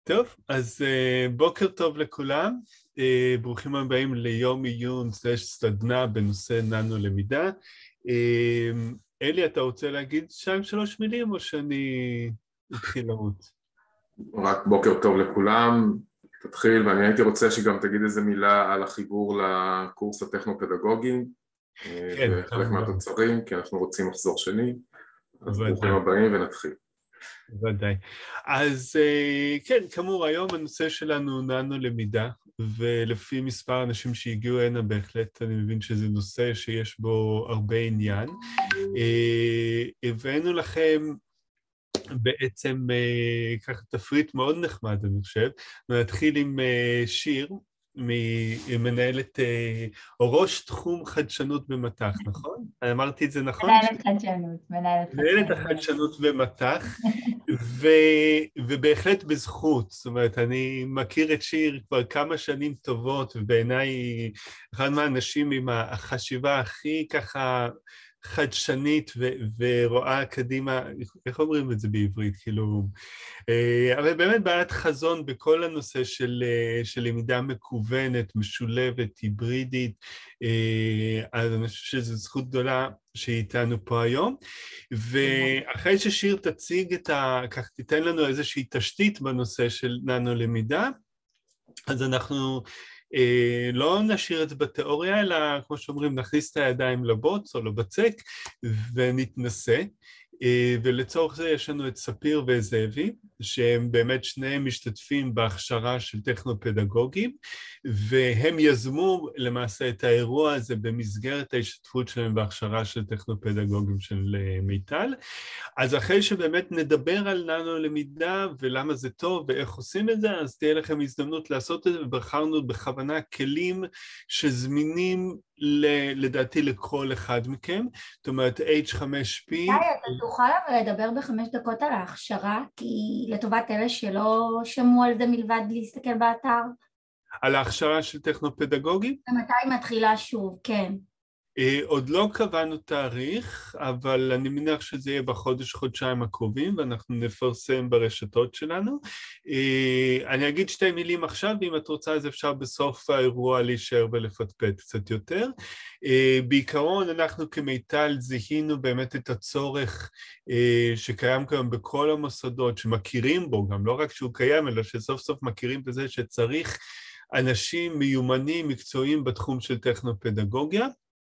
טוב, אז בוקר טוב לכולם, ברוכים הבאים ליום עיון סדנה בנושא ננו למידה. אלי, אתה רוצה להגיד 2-3 מילים או שאני אתחיל לרוץ? רק בוקר טוב לכולם, תתחיל, ואני הייתי רוצה שגם תגיד איזה מילה על החיבור לקורס הטכנו-פדגוגי כן, וחלק כמובן, מהתוצרים, כי אנחנו רוצים מחזור שני, אז ברוכים ודאי. הבאים ונתחיל. ודאי. אז כן, כאמור, היום הנושא שלנו הוא ננו למידה, ולפי מספר אנשים שהגיעו הנה, בהחלט אני מבין שזה נושא שיש בו הרבה עניין. הבאנו לכם בעצם ככה תפריט מאוד נחמד, אני חושב. נתחיל עם שיר, מנהלת, או ראש תחום חדשנות במט"ח, נכון? אמרתי את זה נכון? מנהלת חדשנות, מנהלת מנהלת חדשנות. החדשנות במט"ח, ובהחלט בזכות. זאת אומרת, אני מכיר את שיר כבר כמה שנים טובות, ובעיניי היא אחד מהאנשים עם החשיבה הכי ככה חדשנית ורואה קדימה, איך אומרים את זה בעברית? כאילו, אבל באמת בעלת חזון בכל הנושא של למידה מקוונת, משולבת, היברידית, אז אני חושב שזו זכות גדולה שהיא איתנו פה היום. ואחרי ששיר תציג כך תיתן לנו איזושהי תשתית בנושא של ננו למידה, אז אנחנו לא נשאיר את זה בתיאוריה, אלא כמו שאומרים, נכניס את הידיים לבוץ או לבצק ונתנסה. ולצורך זה יש לנו את ספיר וזאבי, שהם באמת שניהם משתתפים בהכשרה של טכנו-פדגוגים, והם יזמו למעשה את האירוע הזה במסגרת ההשתתפות שלהם בהכשרה של טכנו-פדגוגים של מיטל. אז אחרי שבאמת נדבר על ננו למידה ולמה זה טוב ואיך עושים את זה, אז תהיה לכם הזדמנות לעשות את זה, ובחרנו בכוונה כלים שזמינים לדעתי לכל אחד מכם, זאת אומרת H5P. אתה תוכל לדבר ב5 דקות על ההכשרה, כי לטובת אלה שלא שמעו על זה מלבד להסתכל באתר. על ההכשרה של טכנו-פדגוגים? מתי מתחילה שוב, כן. עוד לא קבענו תאריך, אבל אני מניח שזה יהיה בחודש-חודשיים הקרובים, ואנחנו נפרסם ברשתות שלנו. אני אגיד 2 מילים עכשיו, ואם את רוצה אז אפשר בסוף האירוע להישאר ולפטפט קצת יותר. בעיקרון אנחנו כמיטל זיהינו באמת את הצורך שקיים כאן בכל המוסדות, שמכירים בו, גם לא רק שהוא קיים, אלא שסוף סוף מכירים בזה שצריך אנשים מיומנים, מקצועיים בתחום של טכנו-פדגוגיה.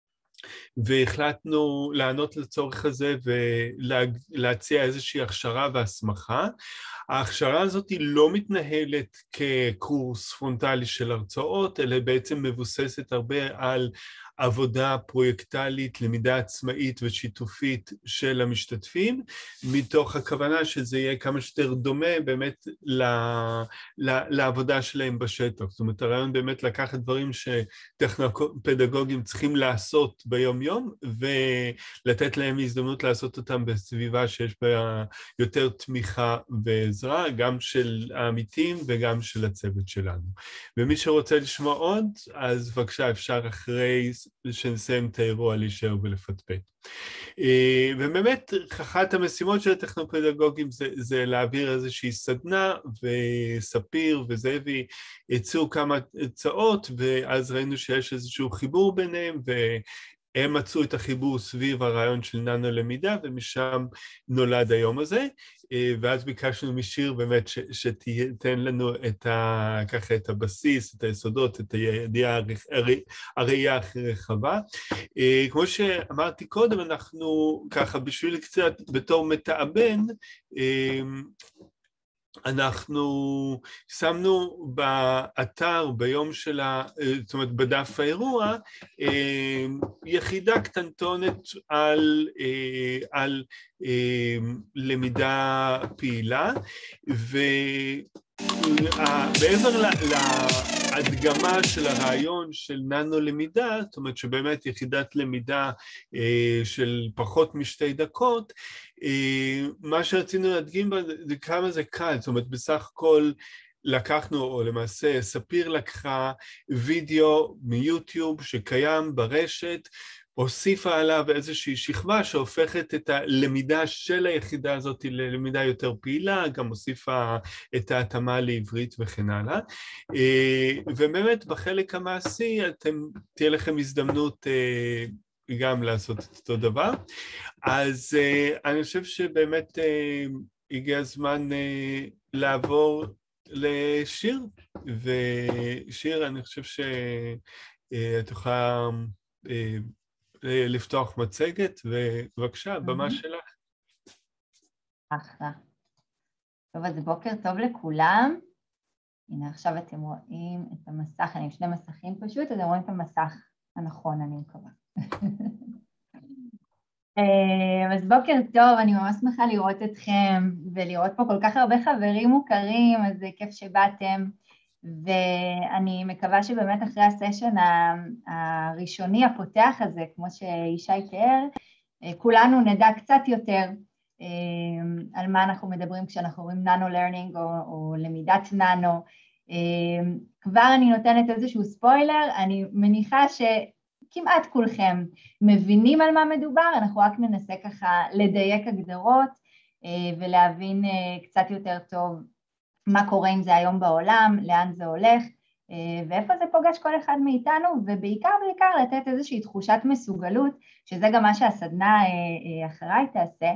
והחלטנו לענות לצורך הזה ולהציע איזושהי הכשרה והסמכה. ההכשרה הזאת היא לא מתנהלת כקורס פרונטלי של הרצאות, אלא בעצם מבוססת הרבה על עבודה פרויקטלית, למידה עצמאית ושיתופית של המשתתפים, מתוך הכוונה שזה יהיה כמה שיותר דומה באמת לעבודה שלהם בשטח. זאת אומרת, הרעיון באמת לקחת דברים שטכנו-פדגוגים צריכים לעשות ביום יום, ולתת להם הזדמנות לעשות אותם בסביבה שיש בה יותר תמיכה ועזרה, גם של העמיתים וגם של הצוות שלנו. ומי שרוצה לשמוע עוד, אז בבקשה אפשר אחרי שנסיים את האירוע להישאר ולפטפט. ובאמת, אחת המשימות של הטכנו-פדגוגים זה להעביר איזושהי סדנה, וספיר וזאבי יצאו כמה הצעות, ואז ראינו שיש איזשהו חיבור ביניהם, הם מצאו את החיבור סביב הרעיון של ננו למידה, ומשם נולד היום הזה, ואז ביקשנו משיר באמת שתיתן לנו ככה את הבסיס, את היסודות, את הראייה הכי רחבה. כמו שאמרתי קודם, אנחנו ככה בשביל קצת בתור מתאבן, אנחנו שמנו באתר ביום של זאת אומרת בדף האירוע, יחידה קטנטונת על למידה פעילה, ומעבר להדגמה של הרעיון של ננו למידה, זאת אומרת שבאמת יחידת למידה של פחות מ2 דקות, מה שרצינו להדגים בה זה כמה זה קל, זאת אומרת בסך הכל לקחנו, או למעשה ספיר לקחה וידאו מיוטיוב שקיים ברשת, הוסיפה עליו איזושהי שכבה שהופכת את הלמידה של היחידה הזאת ללמידה יותר פעילה, גם הוסיפה את ההתאמה לעברית וכן הלאה. ובאמת בחלק המעשי תהיה לכם הזדמנות גם לעשות את אותו דבר. אז אני חושב שבאמת הגיע הזמן לעבור לשיר, ושיר אני חושב שאת יכולה לפתוח מצגת, ובבקשה, במה שלך. אחלה. טוב, אז בוקר טוב לכולם. הנה, עכשיו אתם רואים את המסך, אני עם שני מסכים פשוט, אתם רואים את המסך הנכון, אני מקווה. אז בוקר טוב, אני ממש שמחה לראות אתכם, ולראות פה כל כך הרבה חברים מוכרים, אז זה כיף שבאתם. ואני מקווה שבאמת אחרי הסשן הראשוני הפותח הזה, כמו שישי תיאר, כולנו נדע קצת יותר על מה אנחנו מדברים כשאנחנו רואים ננו-לרנינג או למידת ננו. כבר אני נותנת איזשהו ספוילר, אני מניחה שכמעט כולכם מבינים על מה מדובר, אנחנו רק ננסה ככה לדייק הגדרות ולהבין קצת יותר טוב מה קורה עם זה היום בעולם, לאן זה הולך, ואיפה זה פוגש כל אחד מאיתנו, ובעיקר לתת איזושהי תחושת מסוגלות, שזה גם מה שהסדנה אחריי תעשה,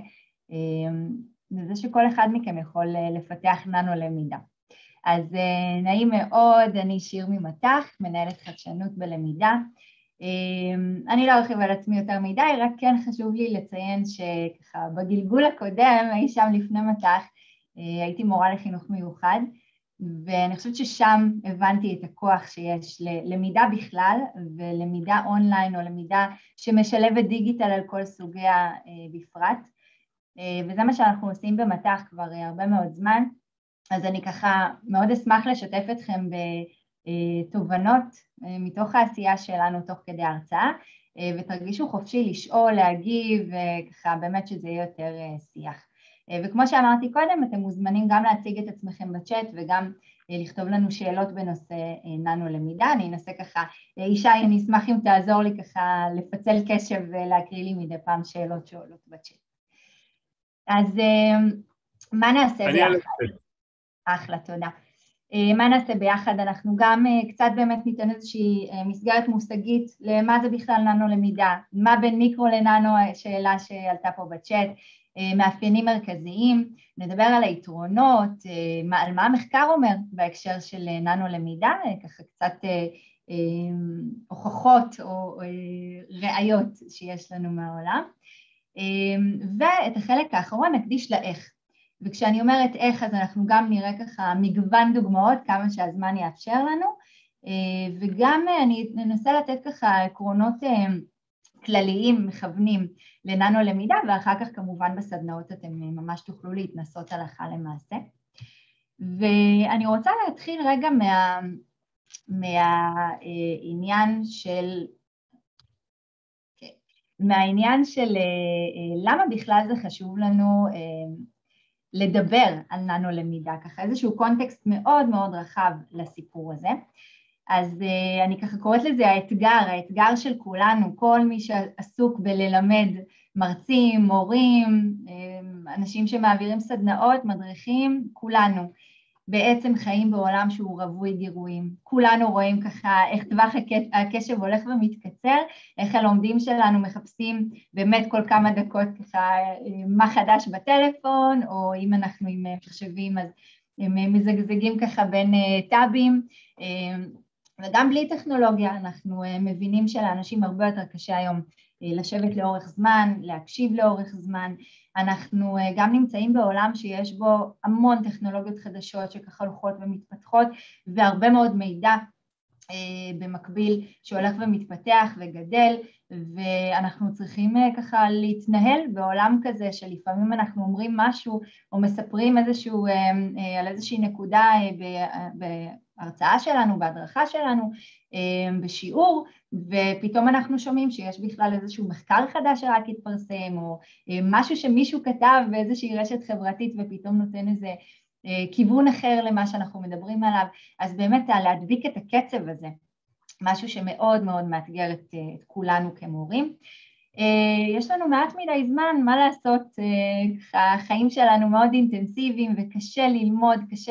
זה שכל אחד מכם יכול לפתח ננו למידה. אז נעים מאוד, אני שיר ממתח, מנהלת חדשנות בלמידה. אני לא ארחיב על עצמי יותר מדי, רק כן חשוב לי לציין שככה בגלגול הקודם, אי שם לפני מתח, הייתי מורה לחינוך מיוחד, ואני חושבת ששם הבנתי את הכוח שיש ללמידה בכלל, ולמידה אונליין או למידה שמשלבת דיגיטל על כל סוגיה בפרט, וזה מה שאנחנו עושים במתח כבר הרבה מאוד זמן. אז אני ככה מאוד אשמח לשתף אתכם בתובנות מתוך העשייה שלנו תוך כדי ההרצאה, ותרגישו חופשי לשאול, להגיב, וככה באמת שזה יהיה יותר שיח. וכמו שאמרתי קודם, אתם מוזמנים גם להציג את עצמכם בצ'אט וגם לכתוב לנו שאלות בנושא ננו למידה. אני אנסה ככה, ישי, אני אשמח אם תעזור לי ככה לפצל קשב ולהקריא לי מדי פעם שאלות שעולות בצ'אט. אז מה נעשה ביחד? אחלה, תודה. מה נעשה ביחד? אנחנו גם קצת באמת ניתן איזושהי מסגרת מושגית למה זה בכלל ננו למידה, מה בין מיקרו לננו, שאלה שעלתה פה בצ'אט, מאפיינים מרכזיים, נדבר על היתרונות, על מה המחקר אומר בהקשר של ננו למידה, ככה קצת הוכחות או ראיות שיש לנו מהעולם, ואת החלק האחרון נקדיש לאיך. וכשאני אומרת איך, אז אנחנו גם נראה ככה מגוון דוגמאות, כמה שהזמן יאפשר לנו, וגם אני ננסה לתת ככה עקרונות כלליים, מכוונים לננו למידה, ואחר כך כמובן בסדנאות אתם ממש תוכלו להתנסות הלכה למעשה. ואני רוצה להתחיל רגע מהעניין של למה בכלל זה חשוב לנו לדבר על ננו למידה, ככה איזשהו קונטקסט מאוד מאוד רחב לסיפור הזה. אז אני ככה קוראת לזה האתגר של כולנו, כל מי שעסוק בללמד מרצים, מורים, אנשים שמעבירים סדנאות, מדריכים, כולנו בעצם חיים בעולם שהוא רווי גירויים. כולנו רואים ככה איך טווח הקשב הולך ומתקצר, איך הלומדים שלנו מחפשים באמת כל כמה דקות ככה מה חדש בטלפון, או אם אנחנו עם מחשבים אז הם מזגזגים ככה בין טאבים, וגם בלי טכנולוגיה אנחנו מבינים שלאנשים הרבה יותר קשה היום לשבת לאורך זמן, להקשיב לאורך זמן. אנחנו גם נמצאים בעולם שיש בו המון טכנולוגיות חדשות שככה הולכות ומתפתחות, והרבה מאוד מידע במקביל שהולך ומתפתח וגדל, ואנחנו צריכים ככה להתנהל בעולם כזה שלפעמים אנחנו אומרים משהו או מספרים על איזושהי נקודה בהרצאה שלנו, בהדרכה שלנו, בשיעור, ופתאום אנחנו שומעים שיש בכלל איזשהו מחקר חדש שרק התפרסם, או משהו שמישהו כתב באיזושהי רשת חברתית ופתאום נותן איזה כיוון אחר למה שאנחנו מדברים עליו. אז באמת להדביק את הקצב הזה משהו שמאוד מאוד מאתגר את כולנו כמורים. יש לנו מעט מדי זמן, מה לעשות, החיים שלנו מאוד אינטנסיביים וקשה ללמוד, קשה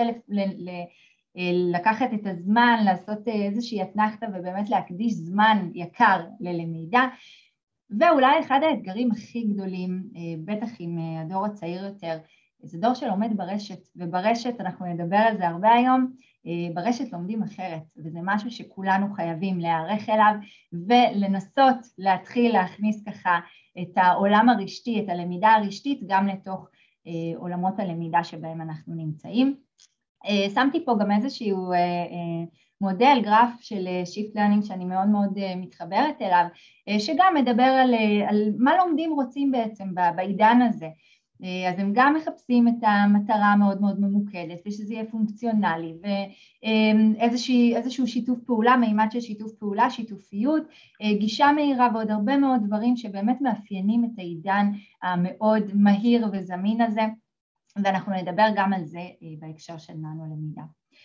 לקחת את הזמן, לעשות איזושהי אתנחתא ובאמת להקדיש זמן יקר ללמידה, ואולי אחד האתגרים הכי גדולים, בטח עם הדור הצעיר יותר, זה דור שלומד ברשת, וברשת אנחנו נדבר על זה הרבה היום, ברשת לומדים אחרת, וזה משהו שכולנו חייבים להיערך אליו, ולנסות להתחיל להכניס ככה את העולם הרשתי, את הלמידה הרשתית, גם לתוך עולמות הלמידה שבהם אנחנו נמצאים. שמתי פה גם איזשהו מודל, גרף של Shift Learning שאני מאוד מאוד מתחברת אליו, שגם מדבר על מה לומדים רוצים בעצם בעידן הזה. אז הם גם מחפשים את המטרה מאוד מאוד ממוקדת, ושזה יהיה פונקציונלי, ואיזשהו שיתוף פעולה, מימד של שיתוף פעולה, שיתופיות, גישה מהירה ועוד הרבה מאוד דברים שבאמת מאפיינים את העידן המאוד מהיר וזמין הזה, ואנחנו נדבר גם על זה בהקשר של ננו למידה.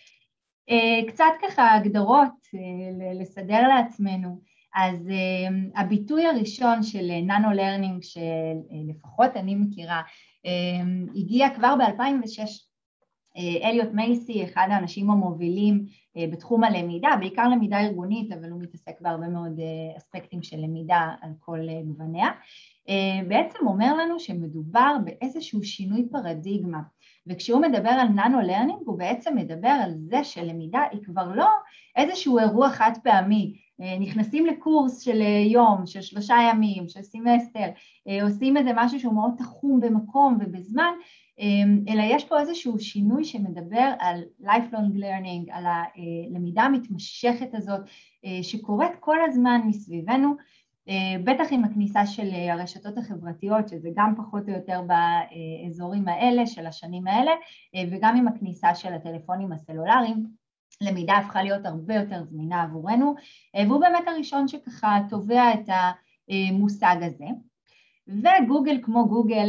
קצת ככה הגדרות לסדר לעצמנו, אז הביטוי הראשון של ננו לרנינג שלפחות אני מכירה, הגיע כבר ב-2006, אליוט מייסי, אחד האנשים המובילים בתחום הלמידה, בעיקר למידה ארגונית, אבל הוא מתעסק בהרבה מאוד אספקטים של למידה על כל גווניה, בעצם אומר לנו שמדובר באיזשהו שינוי פרדיגמה, וכשהוא מדבר על ננו לרנינג הוא בעצם מדבר על זה שלמידה היא כבר לא איזשהו אירוע חד פעמי, נכנסים לקורס של יום, של 3 ימים, של סמסטר, עושים איזה משהו שהוא מאוד תחום במקום ובזמן, אלא יש פה איזשהו שינוי שמדבר על lifelong learning, על הלמידה המתמשכת הזאת שקורית כל הזמן מסביבנו, בטח עם הכניסה של הרשתות החברתיות, שזה גם פחות או יותר באזורים האלה של השנים האלה, וגם עם הכניסה של הטלפונים הסלולריים, למידה הפכה להיות הרבה יותר זמינה עבורנו, והוא באמת הראשון שככה תובע את המושג הזה. וגוגל כמו גוגל,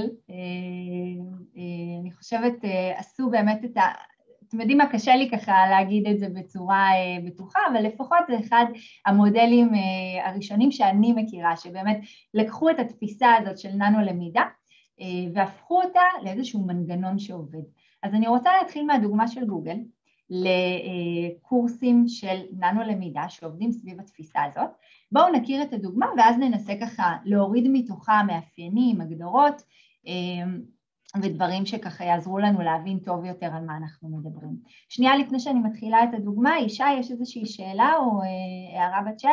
אני חושבת עשו באמת את אתם יודעים מה, קשה לי ככה להגיד את זה בצורה בטוחה, אבל לפחות זה אחד המודלים הראשונים שאני מכירה, שבאמת לקחו את התפיסה הזאת של ננו למידה, והפכו אותה לאיזשהו מנגנון שעובד. אז אני רוצה להתחיל מהדוגמה של גוגל, לקורסים של ננו למידה שעובדים סביב התפיסה הזאת. בואו נכיר את הדוגמה ואז ננסה ככה להוריד מתוכה מאפיינים, הגדרות ודברים שככה יעזרו לנו להבין טוב יותר על מה אנחנו מדברים. שנייה לפני שאני מתחילה את הדוגמה, ישי, יש איזושהי שאלה או הערה בצ'אט?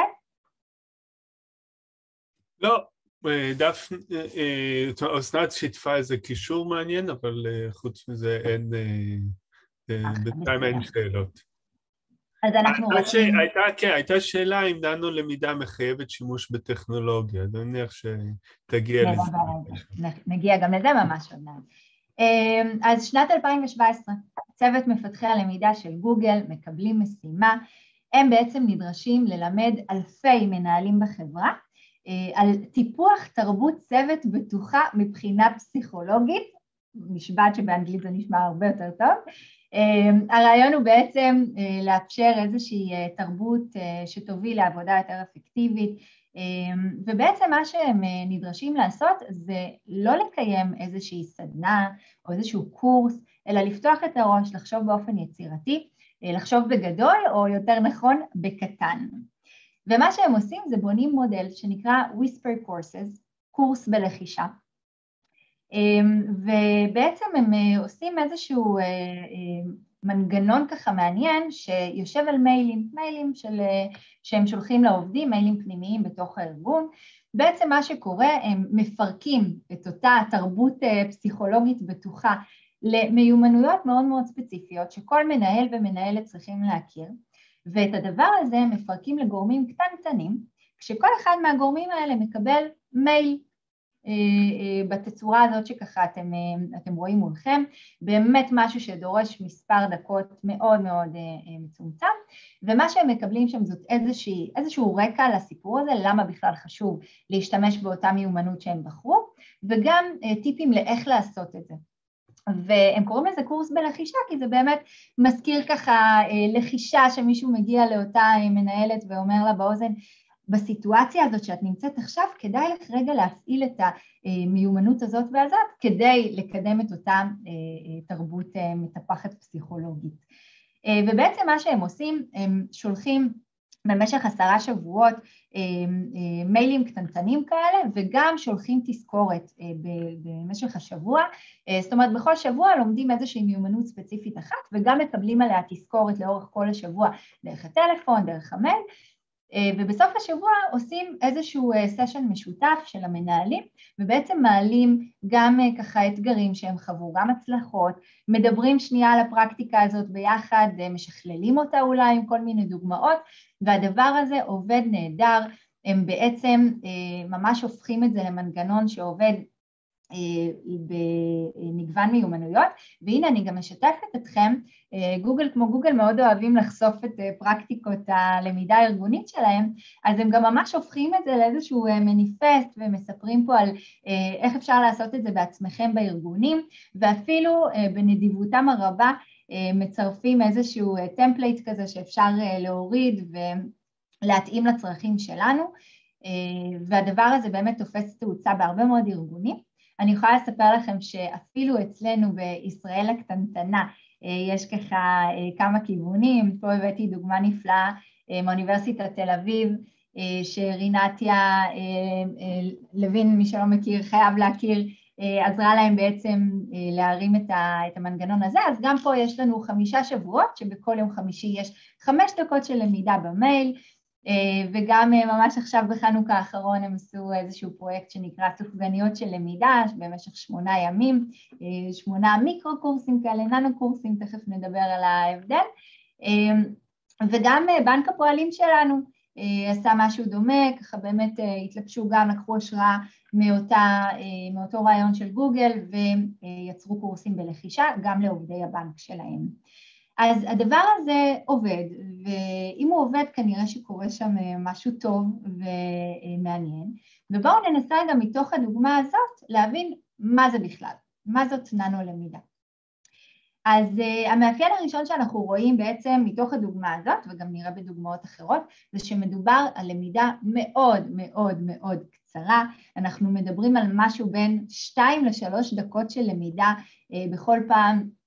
לא, דף, אסנת שיתפה איזה קישור מעניין, אבל חוץ מזה אין... בינתיים אין שאלות. אז אנחנו רוצים... הייתה שאלה אם ננו למידה מחייבת שימוש בטכנולוגיה, אני מניח שתגיע לזה. נגיע גם לזה ממש עוד מעט. אז שנת 2017, צוות מפתחי הלמידה של גוגל מקבלים משימה, הם בעצם נדרשים ללמד אלפי מנהלים בחברה, על טיפוח תרבות צוות בטוחה מבחינה פסיכולוגית, נשבעת שבאנגלית זה נשמע הרבה יותר טוב, הרעיון הוא בעצם לאפשר איזושהי תרבות שתוביל לעבודה יותר אפקטיבית, ובעצם מה שהם נדרשים לעשות זה לא לקיים איזושהי סדנה או איזשהו קורס, אלא לפתוח את הראש, לחשוב באופן יצירתי, לחשוב בגדול או יותר נכון בקטן. ומה שהם עושים זה בונים מודל שנקרא Whisper Courses, קורס בלחישה. ובעצם הם עושים איזשהו מנגנון ככה מעניין שיושב על מיילים שהם שולחים לעובדים, מיילים פנימיים בתוך הארגון. בעצם מה שקורה, הם מפרקים את אותה תרבות פסיכולוגית בטוחה למיומנויות מאוד מאוד ספציפיות שכל מנהל ומנהלת צריכים להכיר, ואת הדבר הזה הם מפרקים לגורמים קטנים, כשכל אחד מהגורמים האלה מקבל מייל, בתצורה הזאת שככה אתם רואים מולכם, באמת משהו שדורש מספר דקות מאוד מאוד מצומצם, ומה שהם מקבלים שם זאת איזשהו רקע לסיפור הזה, למה בכלל חשוב להשתמש באותה מיומנות שהם בחרו, וגם טיפים לאיך לעשות את זה. והם קוראים לזה קורס בלחישה, כי זה באמת מזכיר ככה לחישה שמישהו מגיע לאותה מנהלת ואומר לה באוזן, בסיטואציה הזאת שאת נמצאת עכשיו, כדאי לך רגע להפעיל את המיומנות הזאת והזאת, כדי לקדם את אותה תרבות מטפחת פסיכולוגית. ובעצם מה שהם עושים, הם שולחים במשך 10 שבועות מיילים קטנטנים כאלה, וגם שולחים תזכורת במשך השבוע, זאת אומרת בכל שבוע לומדים איזושהי מיומנות ספציפית אחת, וגם מקבלים עליה תזכורת לאורך כל השבוע, דרך הטלפון, דרך המייל, ובסוף השבוע עושים איזשהו סשן משותף של המנהלים, ובעצם מעלים גם ככה אתגרים שהם חוו, גם הצלחות, מדברים שנייה על הפרקטיקה הזאת ביחד, משכללים אותה אולי עם כל מיני דוגמאות, והדבר הזה עובד נהדר, הם בעצם ממש הופכים את זה למנגנון שעובד במגוון מיומנויות, והנה אני גם משתפת אתכם, גוגל כמו גוגל מאוד אוהבים לחשוף את פרקטיקות הלמידה הארגונית שלהם, אז הם גם ממש הופכים את זה לאיזשהו מניפסט, ומספרים פה על איך אפשר לעשות את זה בעצמכם בארגונים, ואפילו בנדיבותם הרבה מצרפים איזשהו טמפלייט כזה שאפשר להוריד ולהתאים לצרכים שלנו, והדבר הזה באמת תופס תאוצה בהרבה מאוד ארגונים. אני יכולה לספר לכם שאפילו אצלנו בישראל הקטנטנה יש ככה כמה כיוונים, פה הבאתי דוגמה נפלאה מאוניברסיטת תל אביב, שרינתיה לוין, מי שלא מכיר חייב להכיר, עזרה להם בעצם להרים את המנגנון הזה, אז גם פה יש לנו 5 שבועות, שבכל יום חמישי יש 5 דקות של למידה במייל, וגם ממש עכשיו בחנוכה האחרון הם עשו איזשהו פרויקט שנקרא סופגניות של למידה במשך 8 ימים, 8 מיקרו קורסים כאלה, ננו קורסים, תכף נדבר על ההבדל, וגם בנק הפועלים שלנו עשה משהו דומה, ככה באמת התלבשו גם, לקחו השראה מאותו רעיון של גוגל ויצרו קורסים בלחישה גם לעובדי הבנק שלהם. אז הדבר הזה עובד, ואם הוא עובד כנראה שקורה שם משהו טוב ומעניין, ובואו ננסה גם מתוך הדוגמה הזאת להבין מה זה בכלל, מה זאת ננו-למידה. אז המאפיין הראשון שאנחנו רואים בעצם מתוך הדוגמה הזאת, וגם נראה בדוגמאות אחרות, זה שמדובר על למידה מאוד מאוד מאוד קצרה, אנחנו מדברים על משהו בין 2 ל3 דקות של למידה בכל פעם,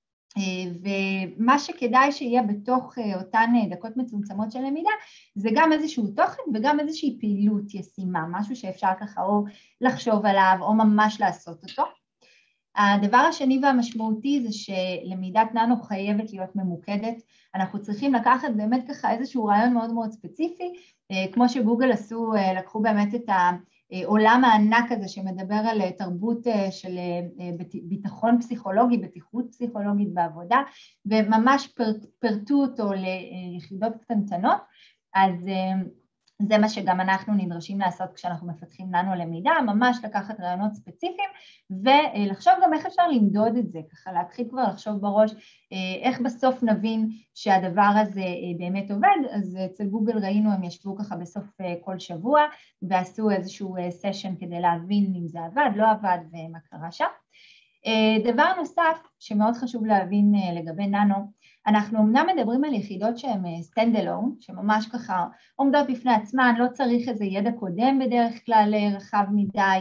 ומה שכדאי שיהיה בתוך אותן דקות מצומצמות של למידה, זה גם איזשהו תוכן וגם איזושהי פעילות ישימה, משהו שאפשר ככה או לחשוב עליו או ממש לעשות אותו. הדבר השני והמשמעותי זה שלמידת ננו חייבת להיות ממוקדת, אנחנו צריכים לקחת באמת ככה איזשהו רעיון מאוד מאוד ספציפי, כמו שגוגל עשו, לקחו באמת את העולם הענק הזה שמדבר על תרבות של ביטחון פסיכולוגי, בטיחות פסיכולוגית בעבודה, וממש פרטו אותו ליחידות קטנטנות, אז זה מה שגם אנחנו נדרשים לעשות כשאנחנו מפתחים ננו למידה, ממש לקחת רעיונות ספציפיים ולחשוב גם איך אפשר למדוד את זה, ככה להתחיל כבר לחשוב בראש איך בסוף נבין שהדבר הזה באמת עובד. אז אצל גוגל ראינו הם ישבו ככה בסוף כל שבוע ועשו איזשהו סשן כדי להבין אם זה עבד, לא עבד ומה קרה שם. דבר נוסף שמאוד חשוב להבין לגבי ננו, אנחנו אמנם מדברים על יחידות שהן stand alone, שממש ככה עומדות בפני עצמן, לא צריך איזה ידע קודם בדרך כלל רחב מדי,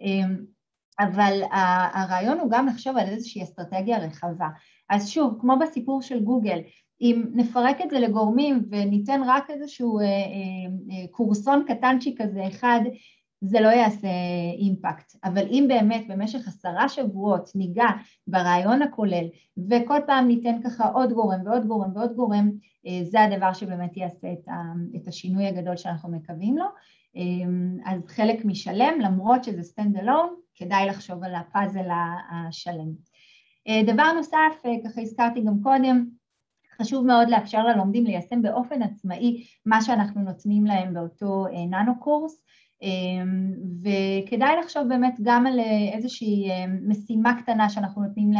אבל הרעיון הוא גם לחשוב על איזושהי אסטרטגיה רחבה. אז שוב, כמו בסיפור של גוגל, אם נפרק את זה לגורמים וניתן רק איזשהו קורסון קטנצ'יק כזה אחד, זה לא יעשה אימפקט, אבל אם באמת במשך 10 שבועות ניגע ברעיון הכולל, וכל פעם ניתן ככה עוד גורם ועוד גורם ועוד גורם, זה הדבר שבאמת יעשה את השינוי הגדול שאנחנו מקווים לו. אז חלק משלם, למרות שזה stand alone, כדאי לחשוב על הפאזל השלם. דבר נוסף, ככה הזכרתי גם קודם, חשוב מאוד לאפשר ללומדים ליישם באופן עצמאי מה שאנחנו נותנים להם באותו ננו קורס, וכדאי לחשוב באמת גם על איזושהי משימה קטנה שאנחנו נותנים להם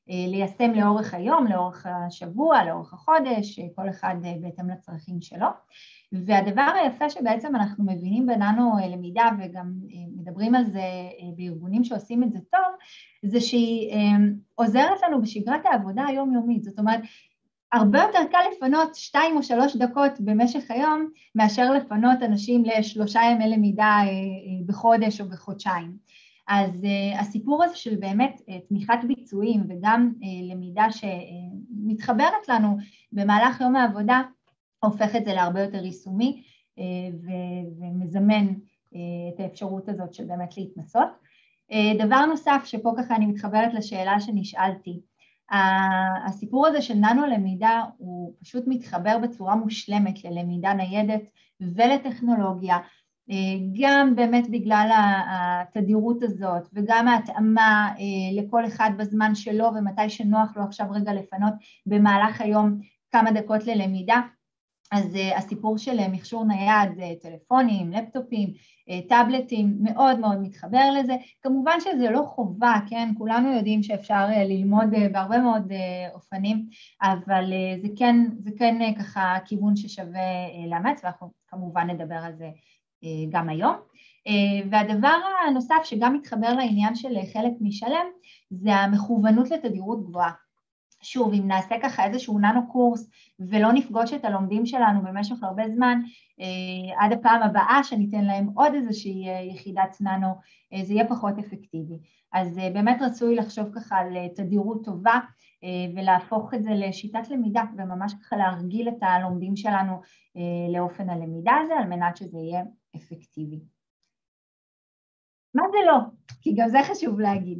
ליישם לאורך היום, לאורך השבוע, לאורך החודש, כל אחד בהתאם לצרכים שלו. והדבר היפה שבעצם אנחנו מבינים בננו למידה, וגם מדברים על זה בארגונים שעושים את זה טוב, זה שהיא עוזרת לנו בשגרת העבודה היומיומית. זאת אומרת, הרבה יותר קל לפנות 2 או 3 דקות במשך היום, מאשר לפנות אנשים ל3 ימי למידה בחודש או בחודשיים. אז הסיפור הזה של באמת תמיכת ביצועים וגם למידה שמתחברת לנו במהלך יום העבודה, הופך את זה להרבה יותר יישומי ומזמן את האפשרות הזאת של באמת להתנסות. דבר נוסף שפה ככה אני מתחברת לשאלה שנשאלתי, הסיפור הזה של ננו למידה הוא פשוט מתחבר בצורה מושלמת ללמידה ניידת ולטכנולוגיה, גם באמת בגלל התדירות הזאת וגם ההתאמה לכל אחד בזמן שלו ומתי שנוח לו עכשיו רגע לפנות במהלך היום כמה דקות ללמידה. אז הסיפור של מכשור נייד, טלפונים, לפטופים, טאבלטים, מאוד מאוד מתחבר לזה. כמובן שזה לא חובה, כן? כולנו יודעים שאפשר ללמוד בהרבה מאוד אופנים, אבל זה כן ככה כיוון ששווה לאמץ, ואנחנו כמובן נדבר על זה גם היום. והדבר הנוסף שגם מתחבר לעניין של חלק משלם, זה המכוונות לתדירות גבוהה. שוב, אם נעשה ככה איזשהו ננו קורס ולא נפגוש את הלומדים שלנו במשך הרבה זמן, עד הפעם הבאה שניתן להם עוד איזושהי יחידת ננו, זה יהיה פחות אפקטיבי. אז באמת רצוי לחשוב ככה על תדירות טובה ולהפוך את זה לשיטת למידה, וממש ככה להרגיל את הלומדים שלנו לאופן הלמידה הזה, על מנת שזה יהיה אפקטיבי. מה זה לא? כי גם זה חשוב להגיד.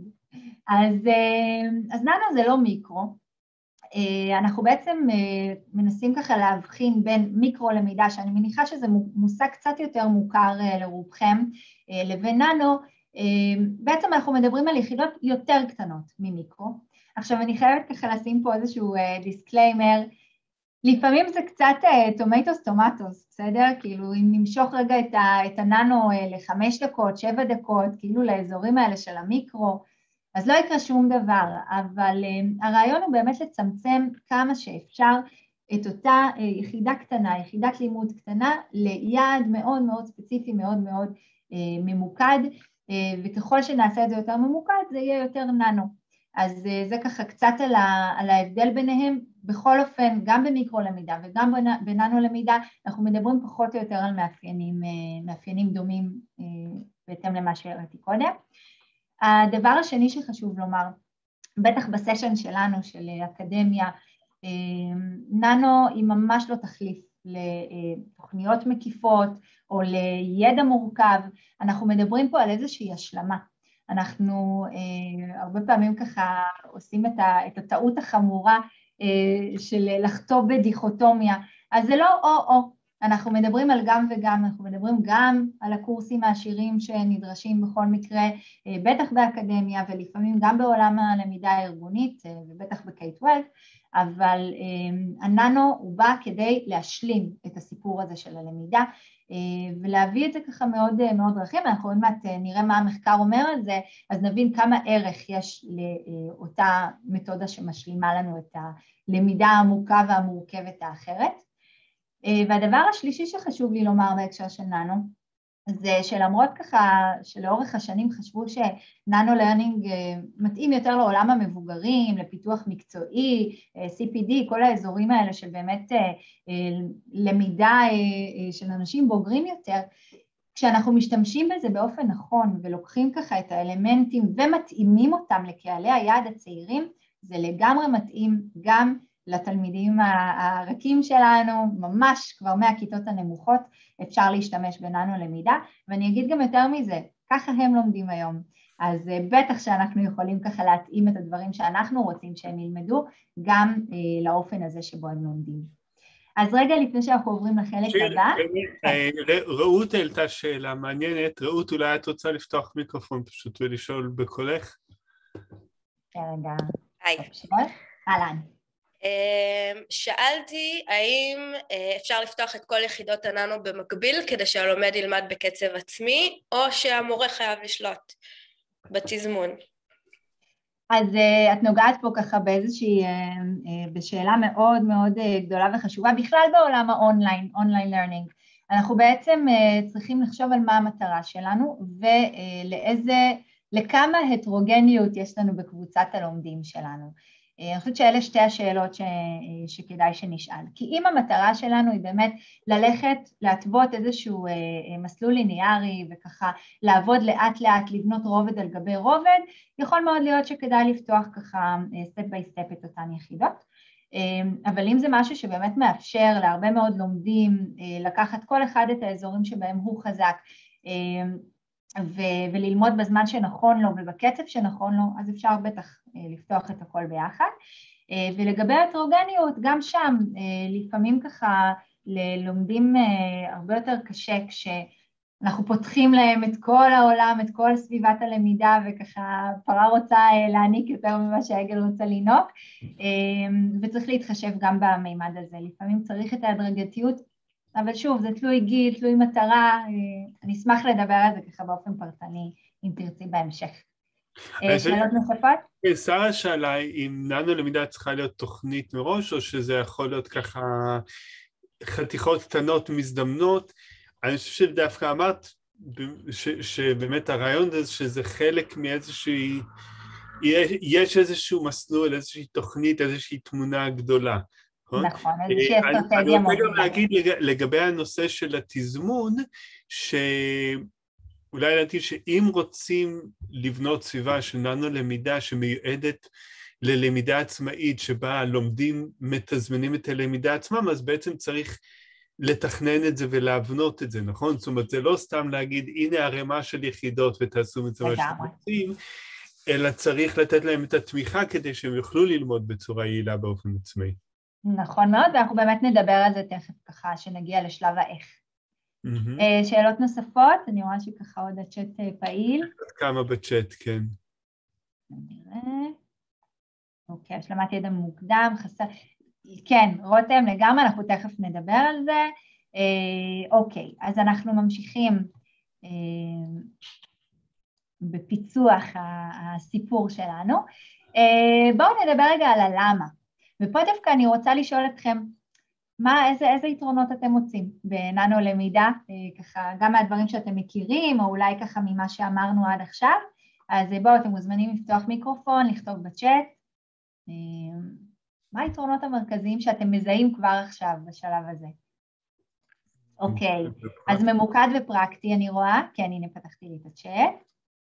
אז ננו זה לא מיקרו, אנחנו בעצם מנסים ככה להבחין בין מיקרו למידה, שאני מניחה שזה מושג קצת יותר מוכר לרובכם, לבין ננו. בעצם אנחנו מדברים על יחידות יותר קטנות ממיקרו. עכשיו אני חייבת ככה לשים פה איזשהו דיסקליימר, לפעמים זה קצת טומטוס, בסדר? כאילו אם נמשוך רגע את הננו ל5 דקות, 7 דקות, כאילו לאזורים האלה של המיקרו, אז לא יקרה שום דבר, אבל הרעיון הוא באמת לצמצם כמה שאפשר את אותה יחידה קטנה, יחידת לימוד קטנה, ליעד מאוד מאוד ספציפי, מאוד מאוד ממוקד, וככל שנעשה את זה יותר ממוקד, זה יהיה יותר ננו. אז זה ככה קצת על ההבדל ביניהם. בכל אופן, גם במיקרו למידה וגם בננו למידה, אנחנו מדברים פחות או יותר על מאפיינים דומים בהתאם למה שהראיתי קודם. הדבר השני שחשוב לומר, בטח בסשן שלנו, של אקדמיה, ננו היא ממש לא תחליף לתוכניות מקיפות או לידע מורכב. אנחנו מדברים פה על איזושהי השלמה. אנחנו הרבה פעמים ככה עושים את הטעות החמורה של לחטוא בדיכוטומיה, אז זה לא או. אנחנו מדברים על גם וגם, אנחנו מדברים גם על הקורסים העשירים שנדרשים בכל מקרה, בטח באקדמיה ולפעמים גם בעולם הלמידה הארגונית ובטח ב-K-12, אבל הננו הוא בא כדי להשלים את הסיפור הזה של הלמידה ולהביא את זה ככה מאוד מאוד דרכים. אנחנו עוד מעט נראה מה המחקר אומר על זה, אז נבין כמה ערך יש לאותה מתודה שמשלימה לנו את הלמידה העמוקה והמורכבת האחרת. והדבר השלישי שחשוב לי לומר בהקשר של ננו, זה שלמרות ככה שלאורך השנים חשבו שננו לרנינג מתאים יותר לעולם המבוגרים, לפיתוח מקצועי, CPD, כל האזורים האלה של באמת למידה של אנשים בוגרים יותר, כשאנחנו משתמשים בזה באופן נכון ולוקחים ככה את האלמנטים ומתאימים אותם לקהלי היעד הצעירים, זה לגמרי מתאים גם לתלמידים הרכים שלנו, ממש כבר מהכיתות הנמוכות אפשר להשתמש בננו למידה, ואני אגיד גם יותר מזה, ככה הם לומדים היום, אז בטח שאנחנו יכולים ככה להתאים את הדברים שאנחנו רוצים שהם ילמדו, גם לאופן הזה שבו הם לומדים. אז רגע לפני שאנחנו עוברים לחלק הבא. רעות העלתה שאלה מעניינת, רעות אולי את רוצה לפתוח מיקרופון פשוט ולשאול בקולך? רגע. היי. אהלן. שאלתי האם אפשר לפתוח את כל יחידות הננו במקביל כדי שהלומד ילמד בקצב עצמי, או שהמורה חייב לשלוט בתזמון? אז את נוגעת פה ככה באיזושהי, בשאלה מאוד מאוד גדולה וחשובה, בכלל בעולם האונליין, אונליין לרנינג. אנחנו בעצם צריכים לחשוב על מה המטרה שלנו, לכמה הטרוגניות יש לנו בקבוצת הלומדים שלנו. אני חושבת שאלה שתי השאלות שכדאי שנשאל. כי אם המטרה שלנו היא באמת ללכת, להתוות איזשהו מסלול ליניארי וככה לעבוד לאט לאט, לבנות רובד על גבי רובד, יכול מאוד להיות שכדאי לפתוח ככה סטפ ביי סטפ את אותן יחידות. אבל אם זה משהו שבאמת מאפשר להרבה מאוד לומדים לקחת כל אחד את האזורים שבהם הוא חזק, וללמוד בזמן שנכון לו ובקצב שנכון לו, אז אפשר בטח לפתוח את הכל ביחד. ולגבי ההטרוגניות, גם שם לפעמים ככה ללומדים הרבה יותר קשה כשאנחנו פותחים להם את כל העולם, את כל סביבת הלמידה, וככה פרה רוצה להעניק יותר ממה שהעגל רוצה לינוק, וצריך להתחשב גם במימד הזה. לפעמים צריך את ההדרגתיות, אבל שוב, זה תלוי גיל, תלוי מטרה, אני אשמח לדבר על זה ככה באופן פרטני, אם תרצי בהמשך. שאלות נוספות? שרה שאלה אם ננו למידה צריכה להיות תוכנית מראש, או שזה יכול להיות ככה חתיכות קטנות מזדמנות. אני חושב שדווקא אמרת שבאמת הרעיון זה שזה חלק מאיזושהי, יש איזשהו מסלול, איזושהי תוכנית, איזושהי תמונה גדולה. נכון, איזושהי אסטרטגיה מובילה. אני רוצה גם להגיד לגבי הנושא של התזמון, שאולי להגיד שאם רוצים לבנות סביבה של ננו למידה שמיועדת ללמידה עצמאית, שבה הלומדים מתזמנים את הלמידה עצמם, אז בעצם צריך לתכנן את זה ולהבנות את זה, נכון? זאת אומרת, זה לא סתם להגיד, הנה הרמה של יחידות ותעשו את זה מה שאתם רוצים, אלא צריך לתת להם את התמיכה כדי שהם יוכלו ללמוד בצורה יעילה באופן עצמאי. נכון מאוד, ואנחנו באמת נדבר על זה תכף ככה, שנגיע לשלב האיך. שאלות נוספות? אני רואה שככה עוד הצ'אט פעיל. כמה בצ'אט, כן. נראה. אוקיי, השלמת ידע מוקדם, חסר... כן, רותם, לגמרי, אנחנו תכף נדבר על זה. אוקיי, אז אנחנו ממשיכים בפיצוח הסיפור שלנו. בואו נדבר רגע על הלמה. ופה דווקא אני רוצה לשאול אתכם, איזה יתרונות אתם מוצאים בננו למידה, ככה גם מהדברים שאתם מכירים, או אולי ככה ממה שאמרנו עד עכשיו, אז בואו, אתם מוזמנים לפתוח מיקרופון, לכתוב בצ'אט, מה היתרונות המרכזיים שאתם מזהים כבר עכשיו בשלב הזה? אוקיי, אז ממוקד ופרקטי אני רואה, כן, הנה פתחתי לי את הצ'אט,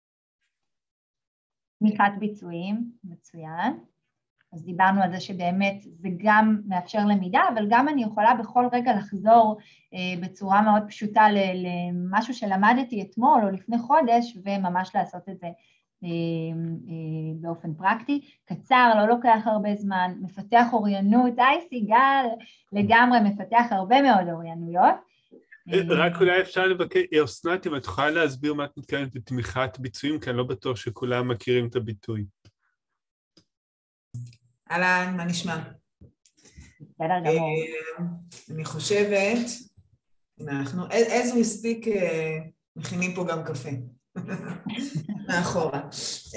תמיכת ביצועים, מצוין. אז דיברנו על זה שבאמת זה גם מאפשר למידה, אבל גם אני יכולה בכל רגע לחזור בצורה מאוד פשוטה למשהו שלמדתי אתמול או לפני חודש, וממש לעשות את זה באופן פרקטי. קצר, לא לוקח הרבה זמן, מפתח אוריינות, סיגל, לגמרי מפתח הרבה מאוד אוריינויות. רק אולי אפשר לבקש, אסנת, אם את יכולה להסביר מה את מתכוונת בתמיכת ביצועים, כי אני לא בטוח שכולם מכירים את הביטוי. אהלן, מה נשמע? בסדר גמור. אני חושבת, אנחנו, as we speak, מכינים פה גם קפה. מאחורה.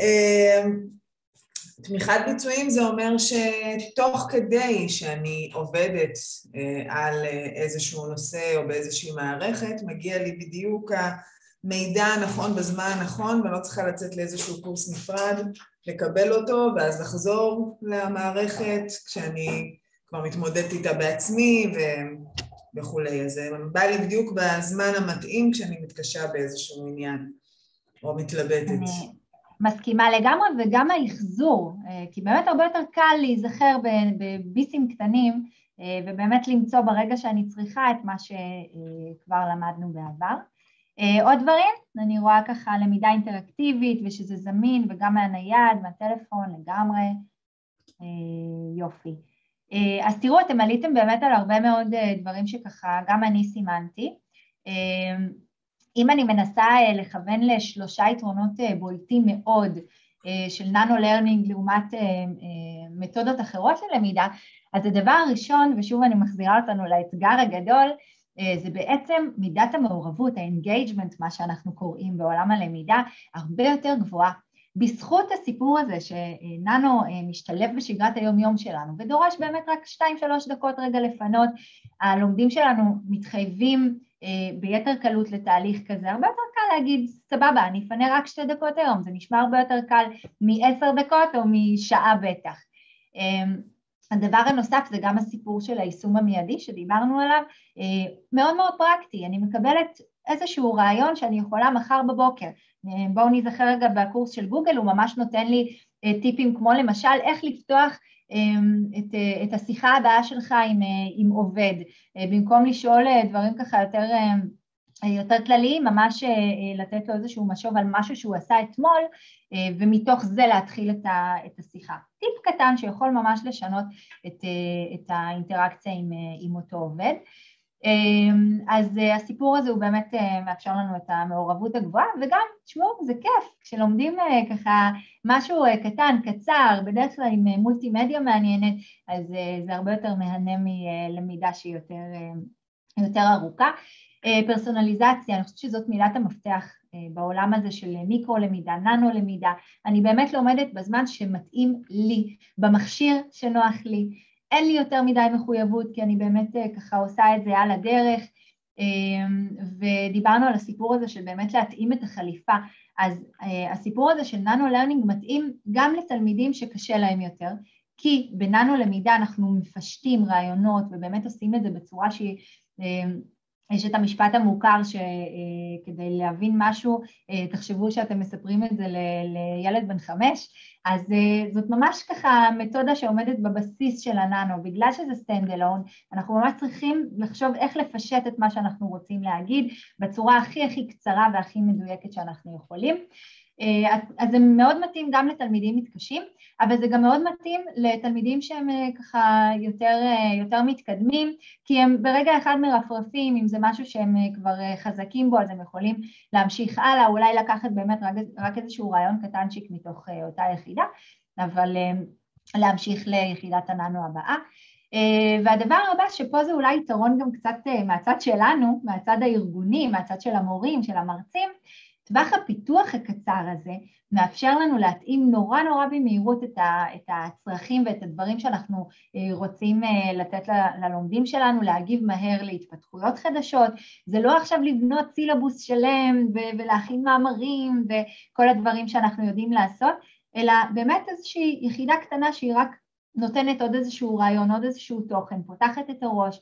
תמיכת ביצועים זה אומר שתוך כדי שאני עובדת על איזשהו נושא או באיזושהי מערכת, מגיע לי בדיוק המידע הנכון בזמן הנכון, ולא צריכה לצאת לאיזשהו קורס נפרד, לקבל אותו, ואז לחזור למערכת כשאני כבר מתמודדת איתה בעצמי וכולי. אז זה בא לי בדיוק בזמן המתאים כשאני מתקשה באיזשהו עניין, או מתלבטת. אני מסכימה לגמרי, וגם ההחזור, כי באמת הרבה יותר קל להיזכר בביסים קטנים, ובאמת למצוא ברגע שאני צריכה את מה שכבר למדנו בעבר. עוד דברים, אני רואה ככה למידה אינטראקטיבית ושזה זמין וגם מהנייד, מהטלפון לגמרי, יופי. אז תראו, אתם עליתם באמת על הרבה מאוד דברים שככה גם אני סימנתי. אם אני מנסה לכוון לשלושה יתרונות בולטים מאוד של ננו לרנינג לעומת מתודות אחרות ללמידה, אז הדבר הראשון, ושוב אני מחזירה אותנו לאתגר הגדול, זה בעצם מידת המעורבות, האנגייג'מנט, מה שאנחנו קוראים בעולם הלמידה, הרבה יותר גבוהה. בזכות הסיפור הזה שננו משתלב בשגרת היום-יום שלנו, ודורש באמת רק 2-3 דקות רגע לפנות, הלומדים שלנו מתחייבים ביתר קלות לתהליך כזה, הרבה יותר קל להגיד, סבבה, אני אפנה רק 2 דקות היום, זה נשמע הרבה יותר קל מ10 דקות או משעה בטח. הדבר הנוסף זה גם הסיפור של היישום המיידי שדיברנו עליו, מאוד מאוד פרקטי, אני מקבלת איזשהו רעיון שאני יכולה מחר בבוקר, בואו נזכר רגע בקורס של גוגל, הוא ממש נותן לי טיפים כמו למשל איך לפתוח את השיחה הבאה שלך עם עובד, במקום לשאול דברים ככה יותר כלליים, ממש לתת לו איזשהו משוב על משהו שהוא עשה אתמול, ומתוך זה להתחיל את השיחה. טיפ קטן שיכול ממש לשנות את האינטראקציה עם אותו עובד. אז הסיפור הזה הוא באמת מאפשר לנו את המעורבות הגבוהה, וגם, תשמעו, זה כיף, כשלומדים ככה משהו קטן, קצר, בדרך כלל עם מולטימדיה מעניינת, אז זה הרבה יותר מהנה מלמידה שהיא יותר ארוכה. פרסונליזציה, אני חושבת שזאת מילת המפתח בעולם הזה של מיקרו-למידה, ננו-למידה, אני באמת לומדת בזמן שמתאים לי, במכשיר שנוח לי, אין לי יותר מדי מחויבות, כי אני באמת ככה עושה את זה על הדרך, ודיברנו על הסיפור הזה של באמת להתאים את החליפה, אז הסיפור הזה של ננו-לרנינג מתאים גם לתלמידים שקשה להם יותר, כי בננו למידה אנחנו מפשטים רעיונות, ובאמת עושים את זה בצורה שהיא, יש את המשפט המוכר שכדי להבין משהו, תחשבו שאתם מספרים את זה לילד בן 5, אז זאת ממש ככה מתודה שעומדת בבסיס של הננו, בגלל שזה סטנד אלון, אנחנו ממש צריכים לחשוב איך לפשט את מה שאנחנו רוצים להגיד, בצורה הכי קצרה והכי מדויקת שאנחנו יכולים. אז זה מאוד מתאים גם לתלמידים מתקשים, אבל זה גם מאוד מתאים לתלמידים שהם ככה יותר מתקדמים, כי הם ברגע אחד מרפרפים, אם זה משהו שהם כבר חזקים בו, אז הם יכולים להמשיך הלאה, אולי לקחת באמת רק איזשהו רעיון קטנצ'יק מתוך אותה יחידה, אבל להמשיך ליחידת הננו הבאה. והדבר הבא שפה זה אולי יתרון גם קצת מהצד שלנו, מהצד הארגוני, מהצד של המורים, של המרצים, טווח הפיתוח הקצר הזה מאפשר לנו להתאים נורא במהירות את הצרכים ואת הדברים שאנחנו רוצים לתת ללומדים שלנו, להגיב מהר להתפתחויות חדשות, זה לא עכשיו לבנות סילבוס שלם ולהכין מאמרים וכל הדברים שאנחנו יודעים לעשות, אלא באמת איזושהי יחידה קטנה שהיא רק נותנת עוד איזשהו רעיון, עוד איזשהו תוכן, פותחת את הראש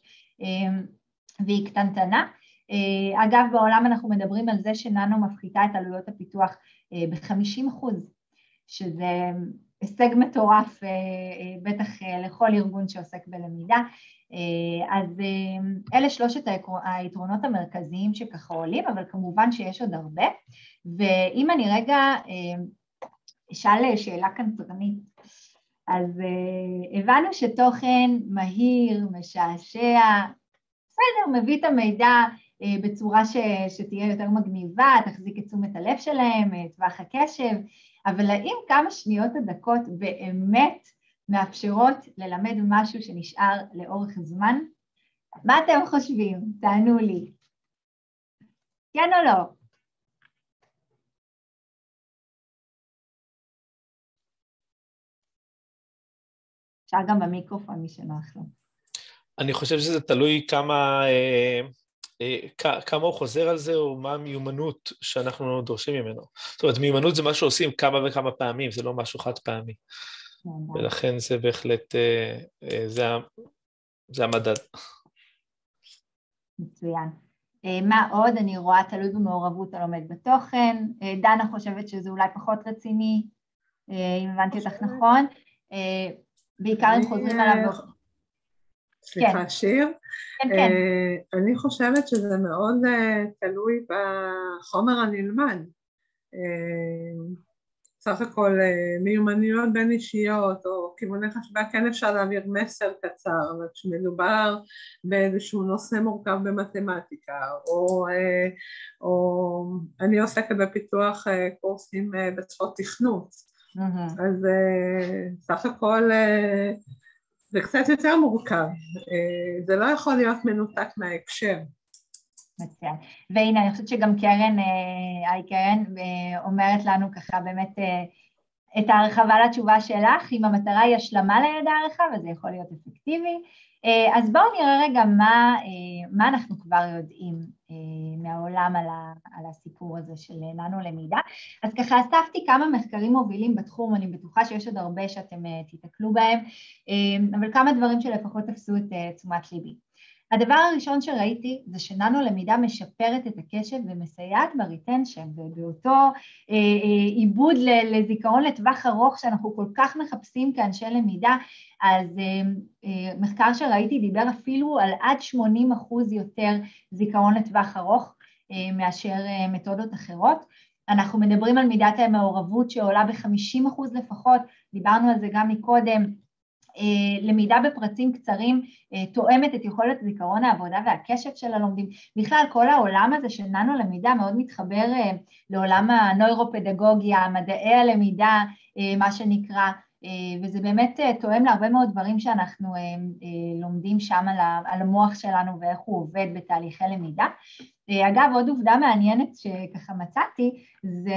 והיא קטנטנה. אגב, בעולם אנחנו מדברים על זה שננו מפחיתה את עלויות הפיתוח ב-50%, שזה הישג מטורף, בטח לכל ארגון שעוסק בלמידה. אז אלה 3 היתרונות המרכזיים שככה עולים, אבל כמובן שיש עוד הרבה. ואם אני רגע אשאל שאלה קנטרנית, אז הבנו שתוכן מהיר, משעשע, בסדר, מביא את המידע בצורה שתהיה יותר מגניבה, תחזיק את תשומת הלב שלהם, טווח הקשב, אבל האם כמה שניות הדקות באמת מאפשרות ללמד משהו שנשאר לאורך זמן? מה אתם חושבים? תענו לי. כן או לא? אפשר גם במיקרופון מי שנוח לו. אני חושב שזה תלוי כמה הוא חוזר על זה, או מה המיומנות שאנחנו דורשים ממנו. זאת אומרת, מיומנות זה מה שעושים כמה וכמה פעמים, זה לא משהו חד פעמי. ולכן זה בהחלט, זה המדד. מצוין. מה עוד? אני רואה תלוי במעורבות הלומד בתוכן. דנה חושבת שזה אולי פחות רציני, אם הבנתי אותך נכון. בעיקר אם חוזרים עליו... סליחה, שיר. כן. אני חושבת שזה מאוד תלוי בחומר הנלמד. סך הכל מיומנויות בין אישיות או כיווני חשיבה, כן אפשר להעביר מסר קצר, אבל כשמדובר באיזשהו נושא מורכב במתמטיקה, או אני עוסקת בפיתוח קורסים בשפות תכנות, אז סך הכל זה קצת יותר מורכב, זה לא יכול להיות מנותק מההקשר. מצוין. והנה, אני חושבת שגם קרן אומרת לנו ככה באמת את ההרחבה לתשובה שלך, אם המטרה היא השלמה לידע הרחב, אז זה יכול להיות אפקטיבי. אז בואו נראה רגע מה אנחנו כבר יודעים מהעולם על הסיפור הזה של ננו למידה. אז ככה אספתי כמה מחקרים מובילים בתחום, אני בטוחה שיש עוד הרבה שאתם תתקלו בהם, אבל כמה דברים שלפחות תפסו את תשומת ליבי. הדבר הראשון שראיתי זה שננו למידה משפרת את הקשב ומסייעת בריטנשן, ובאותו עיבוד לזיכרון לטווח ארוך שאנחנו כל כך מחפשים כאנשי למידה, אז מחקר שראיתי דיבר אפילו על עד 80% יותר זיכרון לטווח ארוך מאשר מתודות אחרות. אנחנו מדברים על מידת המעורבות שעולה ב-50% לפחות, דיברנו על זה גם מקודם, למידה בפרטים קצרים תואמת את יכולת זיכרון העבודה והקשב של הלומדים. בכלל כל העולם הזה של ננו למידה מאוד מתחבר לעולם הנוירופדגוגיה, מדעי הלמידה, מה שנקרא, וזה באמת תואם להרבה מאוד דברים שאנחנו לומדים שם על המוח שלנו ואיך הוא עובד בתהליכי למידה. אגב, עוד עובדה מעניינת שככה מצאתי, זה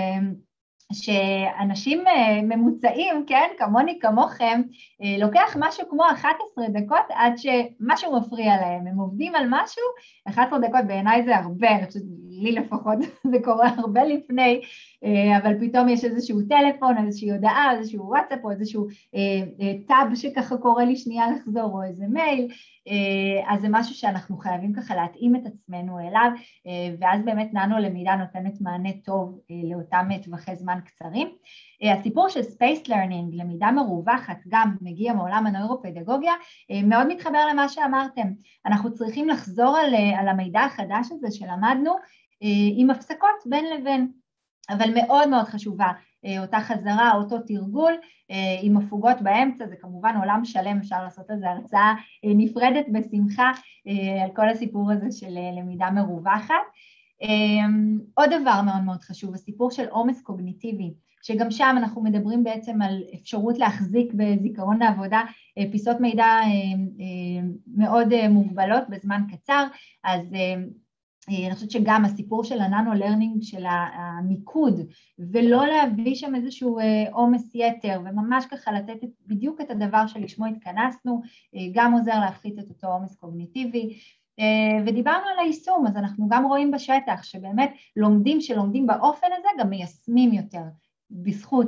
שאנשים ממוצעים, כן, כמוני כמוכם, לוקח משהו כמו 11 דקות עד שמשהו מפריע להם. הם עובדים על משהו, 11 דקות בעיניי זה הרבה, אני חושבת, לי לפחות זה קורה הרבה לפני, אבל פתאום יש איזשהו טלפון, איזושהי הודעה, איזשהו וואטסאפ, או איזשהו טאב שככה קורא לי שנייה לחזור, או איזה מייל, אז זה משהו שאנחנו חייבים ככה להתאים את עצמנו אליו, ואז באמת ננו למידה נותנת מענה טוב לאותם טווחי זמן קצרים. הסיפור של Spaced Learning, למידה מרווחת, גם מגיע מעולם הנוירופדגוגיה, מאוד מתחבר למה שאמרתם. אנחנו צריכים לחזור על המידע החדש הזה שלמדנו, עם הפסקות בין לבין, אבל מאוד מאוד חשובה אותה חזרה, אותו תרגול, עם הפוגות באמצע, זה כמובן עולם שלם, אפשר לעשות על זה הרצאה נפרדת בשמחה, על כל הסיפור הזה של למידה מרווחת. עוד דבר מאוד מאוד חשוב, הסיפור של עומס קוגניטיבי, שגם שם אנחנו מדברים בעצם על אפשרות להחזיק בזיכרון העבודה פיסות מידע מאוד מוגבלות בזמן קצר, אז אני חושבת שגם הסיפור של הננו לרנינג, של המיקוד, ולא להביא שם איזשהו עומס יתר, וממש ככה לתת בדיוק את הדבר שלשמו התכנסנו, גם עוזר להפחית את אותו עומס קוגניטיבי, ודיברנו על היישום, אז אנחנו גם רואים בשטח שבאמת לומדים שלומדים באופן הזה, גם מיישמים יותר בזכות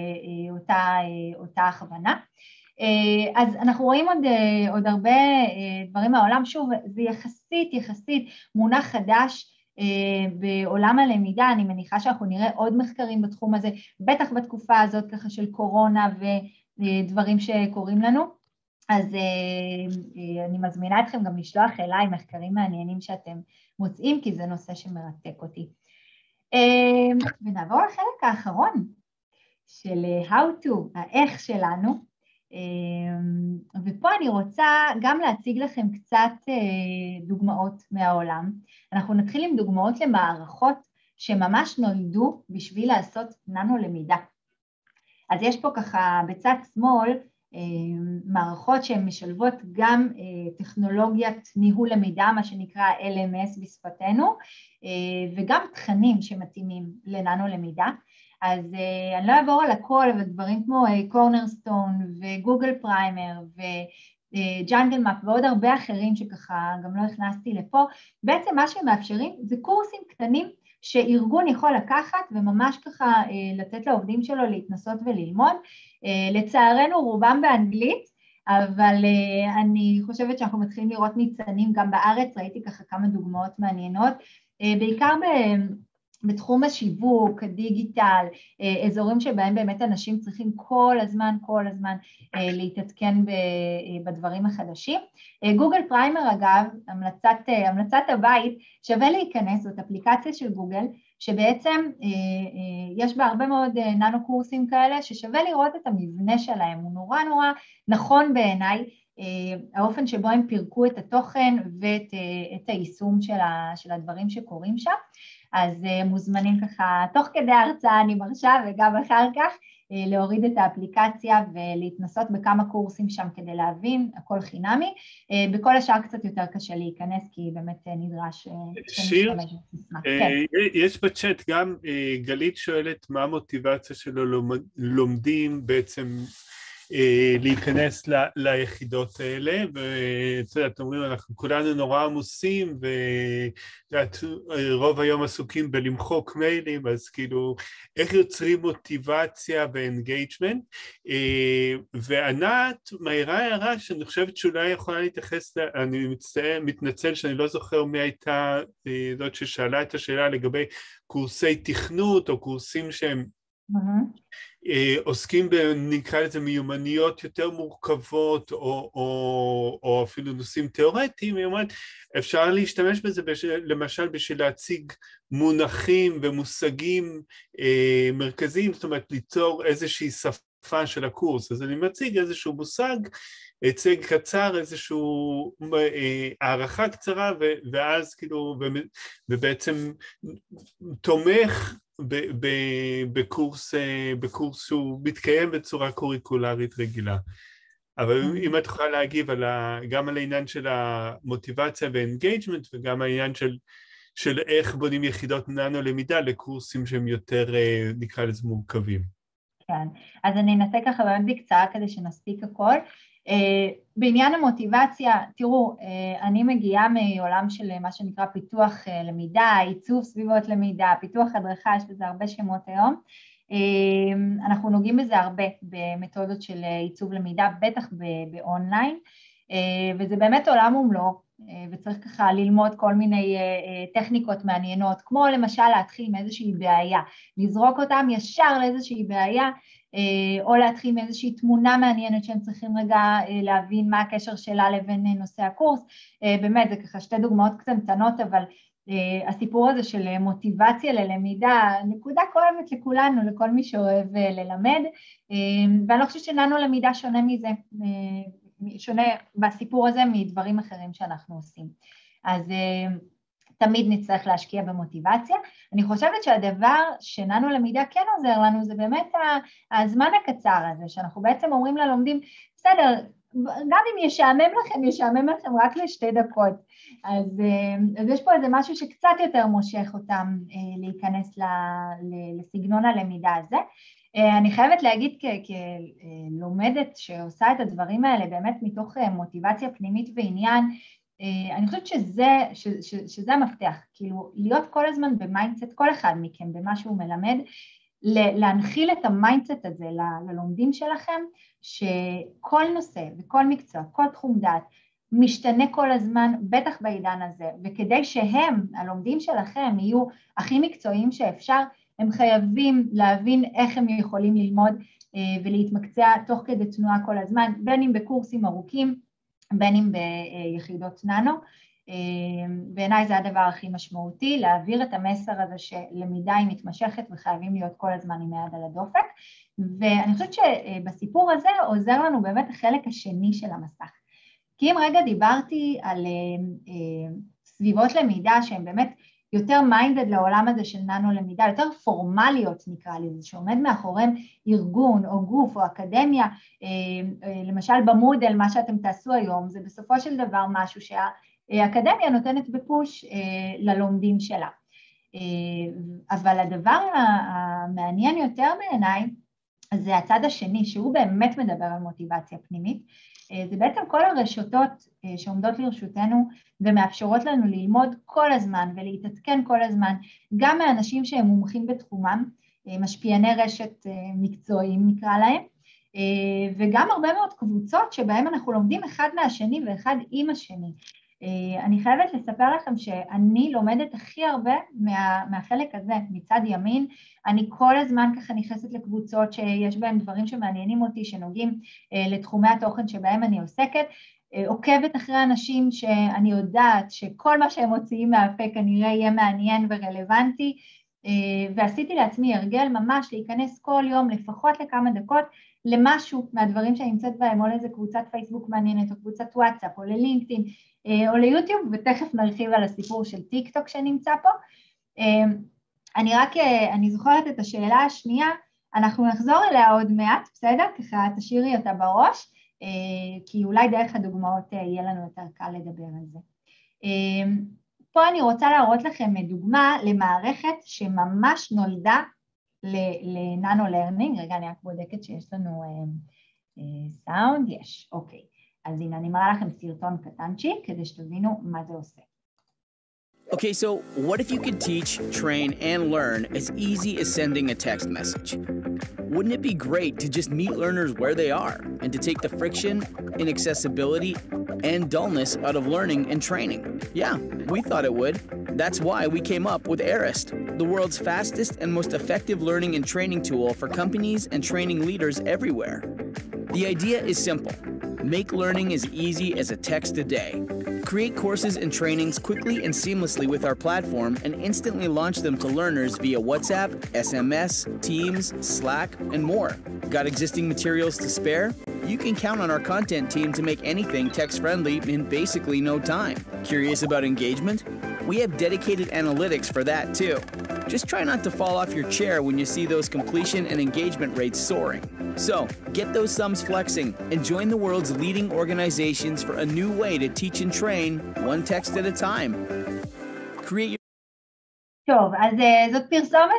אותה הכוונה. אז אנחנו רואים עוד הרבה דברים מהעולם, שוב זה יחסית מונח חדש בעולם הלמידה, אני מניחה שאנחנו נראה עוד מחקרים בתחום הזה, בטח בתקופה הזאת ככה של קורונה ודברים שקורים לנו, אז אני מזמינה אתכם גם לשלוח אליי מחקרים מעניינים שאתם מוצאים, כי זה נושא שמרתק אותי. ונעבור לחלק האחרון של how to, האיך שלנו, ופה אני רוצה גם להציג לכם קצת דוגמאות מהעולם. אנחנו נתחיל עם דוגמאות למערכות שממש נולדו בשביל לעשות ננו למידה. אז יש פה ככה בצד שמאל מערכות שהן משלבות גם טכנולוגיית ניהול למידה, מה שנקרא LMS בשפתנו, וגם תכנים שמתאימים לננו למידה. אז אני לא אעבור על הכל, אבל דברים כמו קורנרסטון וגוגל פריימר וג'אנגל מאפ ועוד הרבה אחרים שככה גם לא הכנסתי לפה, בעצם מה שהם מאפשרים זה קורסים קטנים שארגון יכול לקחת וממש ככה לתת לעובדים שלו להתנסות וללמוד. לצערנו רובם באנגלית, אבל אני חושבת שאנחנו מתחילים לראות ניצנים גם בארץ, ראיתי ככה כמה דוגמאות מעניינות, בעיקר בתחום השיווק, הדיגיטל, אזורים שבהם באמת אנשים צריכים כל הזמן להתעדכן בדברים החדשים. גוגל פריימר אגב, המלצת הבית, שווה להיכנס, זאת אפליקציה של גוגל, שבעצם יש בה הרבה מאוד ננו קורסים כאלה, ששווה לראות את המבנה שלהם, הוא נורא נכון בעיניי, האופן שבו הם פירקו את התוכן ואת היישום של הדברים שקורים שם, אז מוזמנים ככה, תוך כדי ההרצאה אני מרשה וגם אחר כך להוריד את האפליקציה ולהתנסות בכמה קורסים שם כדי להבין, הכל חינמי. בכל השאר קצת יותר קשה להיכנס, כי באמת נדרש... שיר, יש בצ'אט גם, גלית שואלת מה המוטיבציה שלו לומדים בעצם להיכנס ליחידות האלה, ואתה יודעת, אומרים, אנחנו כולנו נורא עמוסים, ורוב היום עסוקים בלמחוק מיילים, אז כאילו, איך יוצרים מוטיבציה ואנגייג'מנט, וענת מהירה הערה שאני חושבת שאולי יכולה להתייחס, אני מתנצל שאני לא זוכר מי הייתה זאת ששאלה את השאלה לגבי קורסי תכנות, או קורסים שהם עוסקים נקרא לזה מיומנויות יותר מורכבות או אפילו נושאים תיאורטיים, אפשר להשתמש בזה למשל בשביל להציג מונחים ומושגים מרכזיים, זאת אומרת ליצור איזושהי שפה של הקורס, אז אני מציג איזשהו מושג, הצג קצר, איזושהי הערכה קצרה, ואז כאילו, ובעצם תומך בקורס שהוא מתקיים בצורה קוריקולרית רגילה. אבל אם את יכולה להגיב גם על העניין של המוטיבציה והאנגייג'מנט, וגם העניין של איך בונים יחידות ננו למידה לקורסים שהם יותר, נקרא לזה, מורכבים. כן, אז אני אנסה ככה באמת בקצרה כדי שנספיק הכל. בעניין המוטיבציה, תראו, אני מגיעה מעולם של מה שנקרא פיתוח למידה, עיצוב סביבות למידה, פיתוח הדרכה, יש לזה הרבה שמות היום. אנחנו נוגעים בזה הרבה במתודות של עיצוב למידה, בטח באונליין, וזה באמת עולם ומלואו, וצריך ככה ללמוד כל מיני טכניקות מעניינות, כמו למשל להתחיל עם איזושהי בעיה, לזרוק אותם ישר לאיזושהי בעיה, או להתחיל עם איזושהי תמונה מעניינת שהם צריכים רגע להבין מה הקשר שלה לבין נושא הקורס. באמת, זה ככה שתי דוגמאות קטנטנות, אבל הסיפור הזה של מוטיבציה ללמידה, נקודה כואבת לכולנו, לכל מי שאוהב ללמד, ואני לא חושבת שננו למידה שונה מזה, שונה בסיפור הזה מדברים אחרים שאנחנו עושים. אז תמיד נצטרך להשקיע במוטיבציה. אני חושבת שהדבר שננו למידה כן עוזר לנו, זה באמת הזמן הקצר הזה, שאנחנו בעצם אומרים ללומדים, בסדר, גם אם ישעמם לכם רק לשתי דקות, אז יש פה איזה משהו שקצת יותר מושך אותם להיכנס לסגנון הלמידה הזה. אני חייבת להגיד כלומדת שעושה את הדברים האלה באמת מתוך מוטיבציה פנימית ועניין, אני חושבת שזה המפתח, כאילו להיות כל הזמן במיינדסט, כל אחד מכם במה שהוא מלמד, להנחיל את המיינדסט הזה ללומדים שלכם, שכל נושא וכל מקצוע, כל תחום דעת, משתנה כל הזמן, בטח בעידן הזה, וכדי שהם, הלומדים שלכם, יהיו הכי מקצועיים שאפשר, הם חייבים להבין איך הם יכולים ללמוד ולהתמקצע תוך כדי תנועה כל הזמן, בין אם בקורסים ארוכים, בין אם ביחידות ננו. בעיניי זה הדבר הכי משמעותי, להעביר את המסר הזה שלמידה היא מתמשכת וחייבים להיות כל הזמן עם היד על הדופק, ואני חושבת שבסיפור הזה עוזר לנו באמת החלק השני של המסך. כי אם רגע דיברתי על סביבות למידה שהן באמת יותר מיינדד לעולם הזה של ננו למידה, יותר פורמליות נקרא לזה, שעומד מאחוריהם ארגון או גוף או אקדמיה, למשל במודל, מה שאתם תעשו היום, זה בסופו של דבר משהו שהאקדמיה נותנת בפוש ללומדים שלה. אבל הדבר המעניין יותר בעיניי, זה הצד השני, שהוא באמת מדבר על מוטיבציה פנימית, זה בעצם כל הרשתות שעומדות לרשותנו ומאפשרות לנו ללמוד כל הזמן ולהתעדכן כל הזמן, גם מאנשים שהם מומחים בתחומם, משפיעני רשת מקצועיים נקרא להם, וגם הרבה מאוד קבוצות שבהם אנחנו לומדים אחד מהשני ואחד עם השני. אני חייבת לספר לכם שאני לומדת הכי הרבה מהחלק הזה, מצד ימין, אני כל הזמן ככה נכנסת לקבוצות שיש בהן דברים שמעניינים אותי, שנוגעים לתחומי התוכן שבהם אני עוסקת, עוקבת אחרי אנשים שאני יודעת שכל מה שהם מוציאים מהפה כנראה יהיה מעניין ורלוונטי, ועשיתי לעצמי הרגל ממש להיכנס כל יום לפחות לכמה דקות למשהו מהדברים שאני נמצאת בהם, או לאיזה קבוצת פייסבוק מעניינת, או קבוצת וואטסאפ, או ללינקדאין, או ליוטיוב, ותכף נרחיב על הסיפור של טיק טוק שנמצא פה. אני זוכרת את השאלה השנייה, אנחנו נחזור אליה עוד מעט, בסדר? ככה תשאירי אותה בראש, כי אולי דרך הדוגמאות יהיה לנו יותר קל לדבר על זה. פה אני רוצה להראות לכם דוגמה למערכת שממש נולדה לננו לרנינג. רגע, אני רק בודקת שיש לנו סאונד, יש, אוקיי. אז הנה, אני מראה לכם סרטון קטנצ'יק כדי שתבינו מה זה עושה. Okay, so what if you could teach, train, and learn as easy as sending a text message? Wouldn't it be great to just meet learners where they are and to take the friction, inaccessibility, and dullness out of learning and training? Yeah, we thought it would. That's why we came up with Arist, the world's fastest and most effective learning and training tool for companies and training leaders everywhere. The idea is simple. Make learning as easy as a text a day. Create courses and trainings quickly and seamlessly with our platform and instantly launch them to learners via WhatsApp, SMS, Teams, Slack, and more. Got existing materials to spare? You can count on our content team to make anything text-friendly in basically no time. Curious about engagement? We have dedicated analytics for that too. Just try not to fall off your chair when you see those completion and engagement rates soaring. So, get those thumbs flexing and join the world's leading organizations for a new way to teach and train, one text at a time. Create your... טוב, אז זאת פרסומת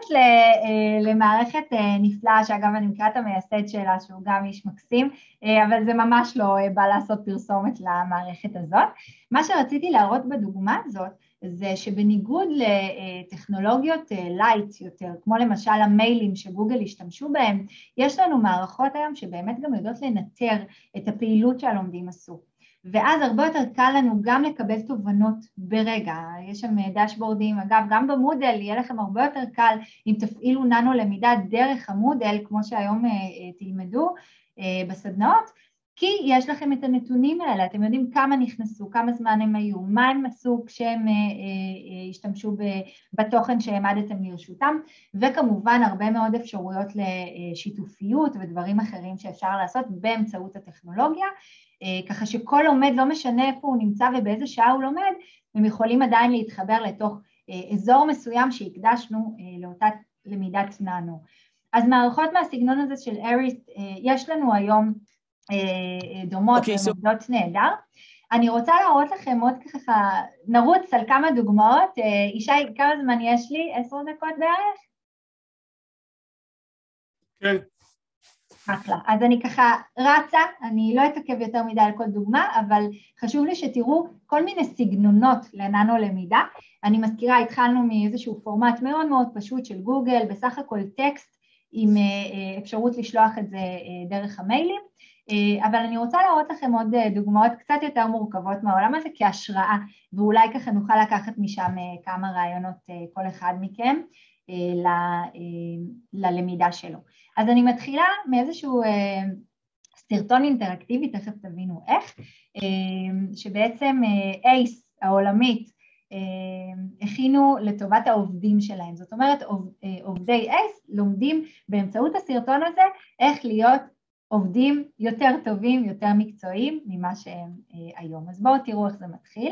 למערכת נפלאה, שאגב אני מכירה את המייסד שלה, שהוא גם איש מקסים, אבל זה ממש לא בא לעשות פרסומת למערכת הזאת. מה שרציתי להראות בדוגמה הזאת, זה שבניגוד לטכנולוגיות לייט יותר, כמו למשל המיילים שגוגל השתמשו בהם, יש לנו מערכות היום שבאמת גם יודעות לנטר את הפעילות שהלומדים עשו. ואז הרבה יותר קל לנו גם לקבל תובנות ברגע. יש שם דשבורדים, אגב, גם במודל יהיה לכם הרבה יותר קל אם תפעילו ננו למידה דרך המודל, כמו שהיום תלמדו בסדנאות, כי יש לכם את הנתונים האלה, אתם יודעים כמה נכנסו, כמה זמן הם היו, מה הם עשו כשהם השתמשו בתוכן שהעמדתם לרשותם, וכמובן הרבה מאוד אפשרויות לשיתופיות ודברים אחרים שאפשר לעשות באמצעות הטכנולוגיה, ככה שכל לומד, לא משנה איפה הוא נמצא ובאיזה שעה הוא לומד, הם יכולים עדיין להתחבר לתוך אזור מסוים שהקדשנו לאותה למידת ננו. אז מערכות מהסגנון הזה של אריסט, יש לנו היום דומות ומובדות נהדר. אני רוצה להראות לכם עוד ככה, נרוץ על כמה דוגמאות. ישי, כמה זמן יש לי? 10 דקות בערך? כן. אחלה. אז אני ככה רצה, אני לא אתעכב יותר מדי על כל דוגמה, אבל חשוב לי שתראו כל מיני סגנונות לננו למידה. אני מזכירה, התחלנו מאיזשהו פורמט מאוד מאוד פשוט של גוגל, בסך הכל טקסט עם אפשרות לשלוח את זה דרך המיילים, אבל אני רוצה להראות לכם עוד דוגמאות קצת יותר מורכבות מהעולם הזה כהשראה, ואולי ככה נוכל לקחת משם כמה רעיונות כל אחד מכם ללמידה שלו. אז אני מתחילה מאיזשהו סרטון אינטראקטיבי, תכף תבינו איך, שבעצם אייס העולמית הכינו לטובת העובדים שלהם. זאת אומרת, עובדי אייס לומדים באמצעות הסרטון הזה איך להיות עובדים יותר טובים, יותר מקצועיים ממה שהם היום. אז בואו תראו איך זה מתחיל.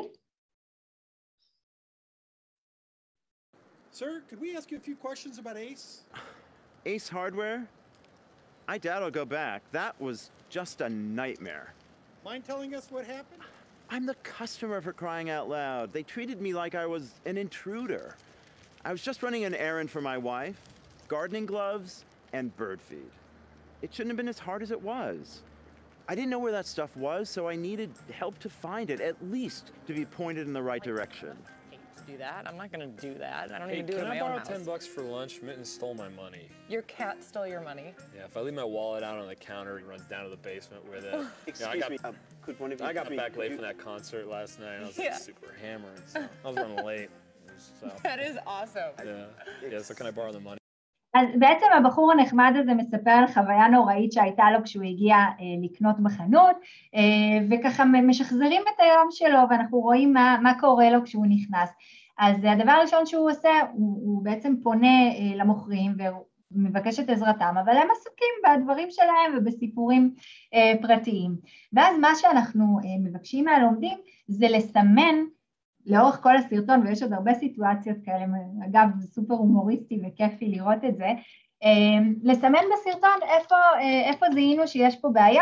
Sir, could we ask you a few questions about Ace? Ace Hardware? I doubt I'll go back. That was just a nightmare. Mind telling us what happened? I'm the customer for crying out loud. They treated me like I was an intruder. I was just running an errand for my wife, gardening gloves, and bird feed. It shouldn't have been as hard as it was. I didn't know where that stuff was, so I needed help to find it, at least to be pointed in the right direction. Do that. I'm not going to do that. I don't even do it in my own house. Can I borrow $10 for lunch? Mitten stole my money. Your cat stole your money? Yeah, if I leave my wallet out on the counter, he runs down to the basement where the... Excuse me, could one of you... I got back late from that concert last night, and I was like super hammered, so I was running late. So. That is awesome. Yeah, so can I borrow the money? אז בעצם הבחור הנחמד הזה מספר על חוויה נוראית שהייתה לו כשהוא הגיע לקנות בחנות, וככה משחזרים את היום שלו, ואנחנו רואים מה קורה לו כשהוא נכנס. אז הדבר הראשון שהוא עושה, הוא בעצם פונה למוכרים ומבקש את עזרתם, אבל הם עסוקים בדברים שלהם ובסיפורים פרטיים. ואז מה שאנחנו מבקשים מהלומדים זה לסמן לאורך כל הסרטון, ויש עוד הרבה סיטואציות כאלה, אגב, זה סופר הומוריסטי וכיפי לראות את זה, לסמן בסרטון איפה זיהינו שיש פה בעיה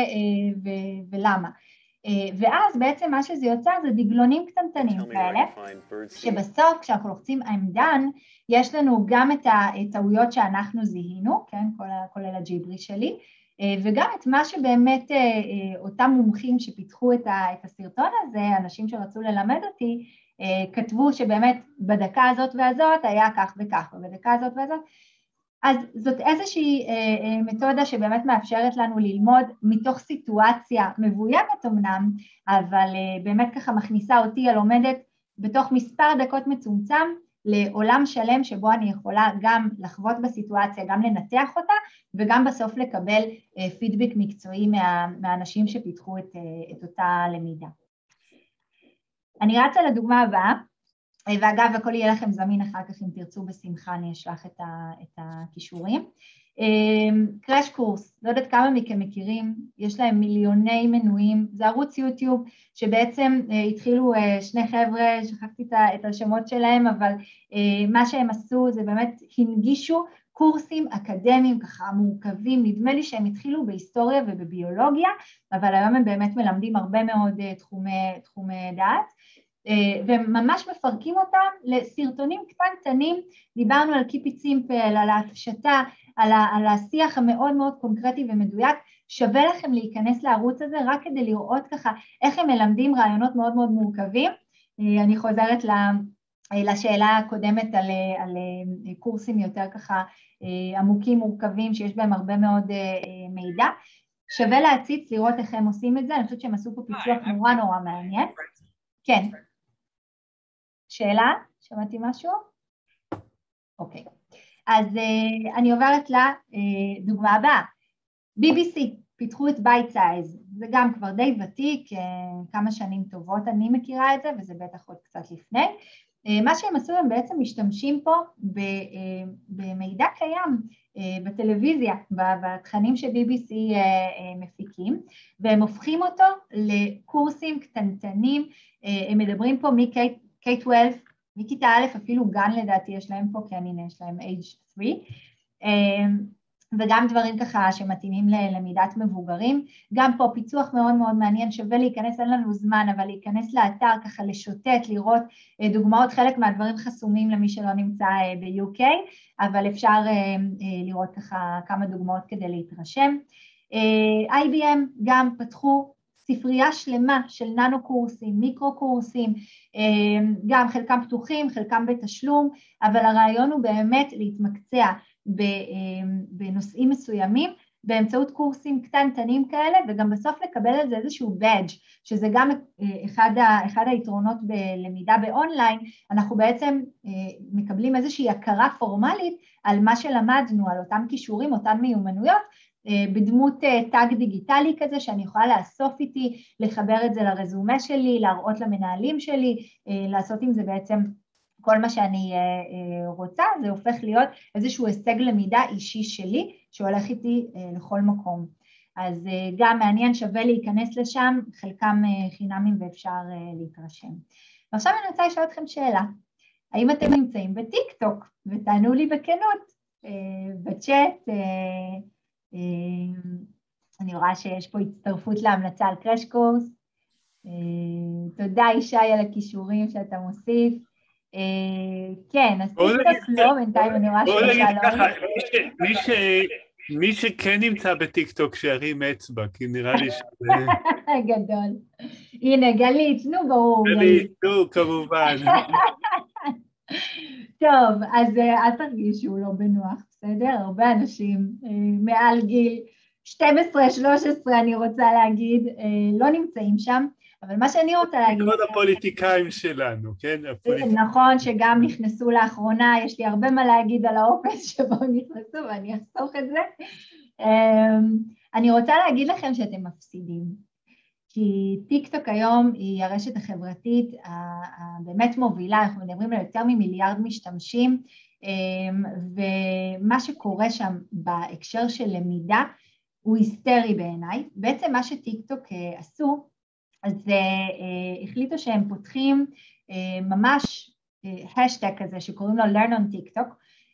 ולמה. ואז בעצם מה שזה יוצא זה דגלונים קטנטנים כאלה, שבסוף כשאנחנו לוחצים I'm done, יש לנו גם את הטעויות שאנחנו זיהינו, כן, כולל הג'יברי שלי, וגם את מה שבאמת אותם מומחים שפיתחו את הסרטון הזה, אנשים שרצו ללמד אותי, כתבו שבאמת בדקה הזאת והזאת היה כך וכך, ובדקה הזאת והזאת, אז זאת איזושהי מתודה שבאמת מאפשרת לנו ללמוד מתוך סיטואציה מבוימת אמנם, אבל באמת ככה מכניסה אותי הלומדת בתוך מספר דקות מצומצם לעולם שלם שבו אני יכולה גם לחוות בסיטואציה, גם לנתח אותה, וגם בסוף לקבל פידבק מקצועי מהאנשים שפיתחו את אותה למידה. אני רצה לדוגמה הבאה, ואגב, הכל יהיה לכם זמין אחר כך אם תרצו בשמחה, אני אשלח את הכישורים. קראש קורס, לא יודעת כמה מכם מכירים, יש להם מיליוני מנויים, זה ערוץ יוטיוב שבעצם התחילו שני חבר'ה, שכחתי את השמות שלהם, אבל מה שהם עשו זה באמת הנגישו קורסים אקדמיים ככה מורכבים, נדמה לי שהם התחילו בהיסטוריה ובביולוגיה, אבל היום הם באמת מלמדים הרבה מאוד תחומי דעת, וממש מפרקים אותם לסרטונים קטנטנים, דיברנו על Keep it simple, על ההפשטה, על השיח המאוד מאוד קונקרטי ומדויק, שווה לכם להיכנס לערוץ הזה רק כדי לראות ככה איך הם מלמדים רעיונות מאוד מאוד מורכבים. אני חוזרת לשאלה הקודמת על קורסים יותר ככה עמוקים מורכבים שיש בהם הרבה מאוד מידע, שווה להציץ לראות איך הם עושים את זה, אני חושבת שהם עשו פה פיצוח נורא מעניין. כן. שאלה? שמעתי משהו? אוקיי. אז אני עוברת לדוגמה הבאה. BBC, פיתחו את Bite Size, זה גם כבר די ותיק, כמה שנים טובות אני מכירה את זה, וזה בטח עוד קצת לפני. מה שהם עשו, הם בעצם משתמשים פה במידע קיים בטלוויזיה, בתכנים ש-BBC מפיקים, והם הופכים אותו לקורסים קטנטנים, הם מדברים פה מ-K-12, מכיתה א', אפילו גן לדעתי יש להם פה, כן הנה יש להם age 3, וגם דברים ככה שמתאימים ללמידת מבוגרים, גם פה פיצוח מאוד מאוד מעניין, שווה להיכנס, אין לנו זמן, אבל להיכנס לאתר ככה לשוטט, לראות דוגמאות, חלק מהדברים חסומים למי שלא נמצא ב-UK, אבל אפשר לראות ככה כמה דוגמאות כדי להתרשם. IBM גם פתחו ספרייה שלמה של ננו קורסים, מיקרו קורסים, גם חלקם פתוחים, חלקם בתשלום, אבל הרעיון הוא באמת להתמקצע בנושאים מסוימים, באמצעות קורסים קטנטנים כאלה, וגם בסוף לקבל על זה איזשהו בדג', שזה גם אחד היתרונות בלמידה באונליין, אנחנו בעצם מקבלים איזושהי הכרה פורמלית על מה שלמדנו, על אותם כישורים, אותן מיומנויות, בדמות טאג דיגיטלי כזה שאני יכולה לאסוף איתי, לחבר את זה לרזומה שלי, להראות למנהלים שלי, לעשות עם זה בעצם כל מה שאני רוצה, זה הופך להיות איזשהו הישג למידה אישי שלי, שהולך איתי לכל מקום. אז גם מעניין, שווה להיכנס לשם, חלקם חינמים ואפשר להתרשם. ועכשיו אני רוצה לשאול אתכם שאלה, האם אתם נמצאים בטיק-טוק? ותענו לי בכנות, בצ'אט, אני רואה שיש פה הצטרפות להמלצה על קראש קורס, תודה ישי על הכישורים שאתה מוסיף, כן, אז טיק-טוק לא, בינתיים אני רואה שלא. מי שכן נמצא בטיק-טוק שירים אצבע, כי נראה לי שזה... גדול. הנה, גלית, נו ברור. גלית, נו, כמובן. טוב, אז אל תרגישו לא בנוח, בסדר? הרבה אנשים מעל גיל 12-13, אני רוצה להגיד, לא נמצאים שם, אבל מה שאני רוצה להגיד... כל הפוליטיקאים שלנו, כן? נכון, שגם נכנסו לאחרונה, יש לי הרבה מה להגיד על האופס שבו נכנסו, ואני אחסוך את זה. אני רוצה להגיד לכם שאתם מפסידים, כי טיק-טוק היום היא הרשת החברתית הבאמת מובילה, אנחנו מדברים על יותר ממיליארד משתמשים, ומה שקורה שם בהקשר של למידה הוא היסטרי בעיניי. בעצם מה שטיק-טוק עשו, אז החליטו שהם פותחים ממש השטג כזה שקוראים לו Learn on TikTok,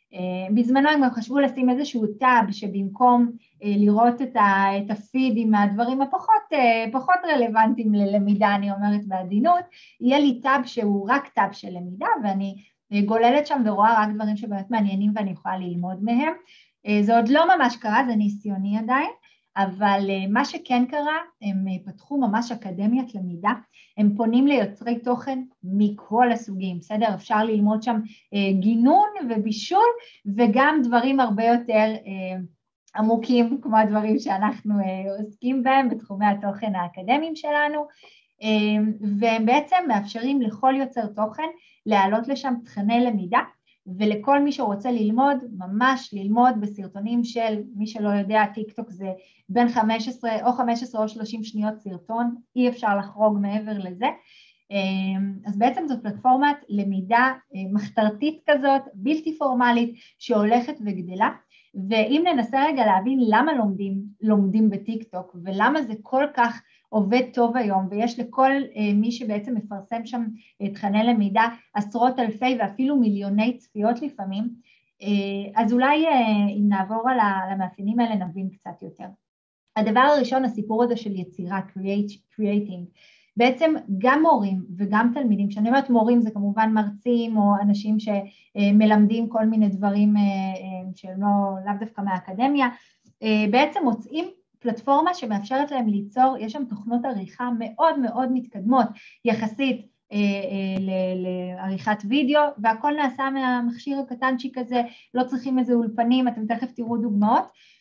בזמנו הם חשבו לשים איזשהו טאב שבמקום לראות את הפיד עם הדברים הפחות רלוונטיים ללמידה, אני אומרת בעדינות, יהיה לי טאב שהוא רק טאב של למידה, ואני גוללת שם ורואה רק דברים שבאמת מעניינים ואני יכולה ללמוד מהם. זה עוד לא ממש קרה, זה ניסיוני עדיין, אבל מה שכן קרה, הם פתחו ממש אקדמיית למידה, הם פונים ליוצרי תוכן מכל הסוגים, בסדר? אפשר ללמוד שם גינון ובישול, וגם דברים הרבה יותר עמוקים, כמו הדברים שאנחנו עוסקים בהם בתחומי התוכן האקדמיים שלנו, והם בעצם מאפשרים לכל יוצר תוכן להעלות לשם תכני למידה, ולכל מי שרוצה ללמוד, ממש ללמוד בסרטונים של, מי שלא יודע, טיק טוק זה בין 15 או 30 שניות סרטון, אי אפשר לחרוג מעבר לזה. אז בעצם זאת פלטפורמת למידה מחתרתית כזאת, בלתי פורמלית, שהולכת וגדלה, ואם ננסה רגע להבין למה לומדים בטיק טוק, ולמה זה כל כך עובד טוב היום, ויש לכל מי שבעצם מפרסם שם תכני למידה עשרות אלפי ואפילו מיליוני צפיות לפעמים, אז אולי אם נעבור על המאפיינים האלה נבין קצת יותר. הדבר הראשון, הסיפור הזה של יצירה, creating, בעצם גם מורים וגם תלמידים, שאני אומרת מורים זה כמובן מרצים או אנשים שמלמדים כל מיני דברים שהם לאו דווקא מהאקדמיה, בעצם מוצאים פלטפורמה שמאפשרת להם ליצור, יש שם תוכנות עריכה מאוד מאוד מתקדמות, יחסית לעריכת וידאו, והכל נעשה מהמכשיר הקטנצ'יק הזה, לא צריכים איזה אולפנים, אתם תכף תראו דוגמאות,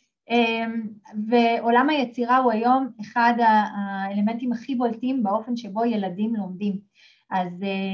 ועולם היצירה הוא היום אחד האלמנטים הכי בולטים באופן שבו ילדים לומדים, אז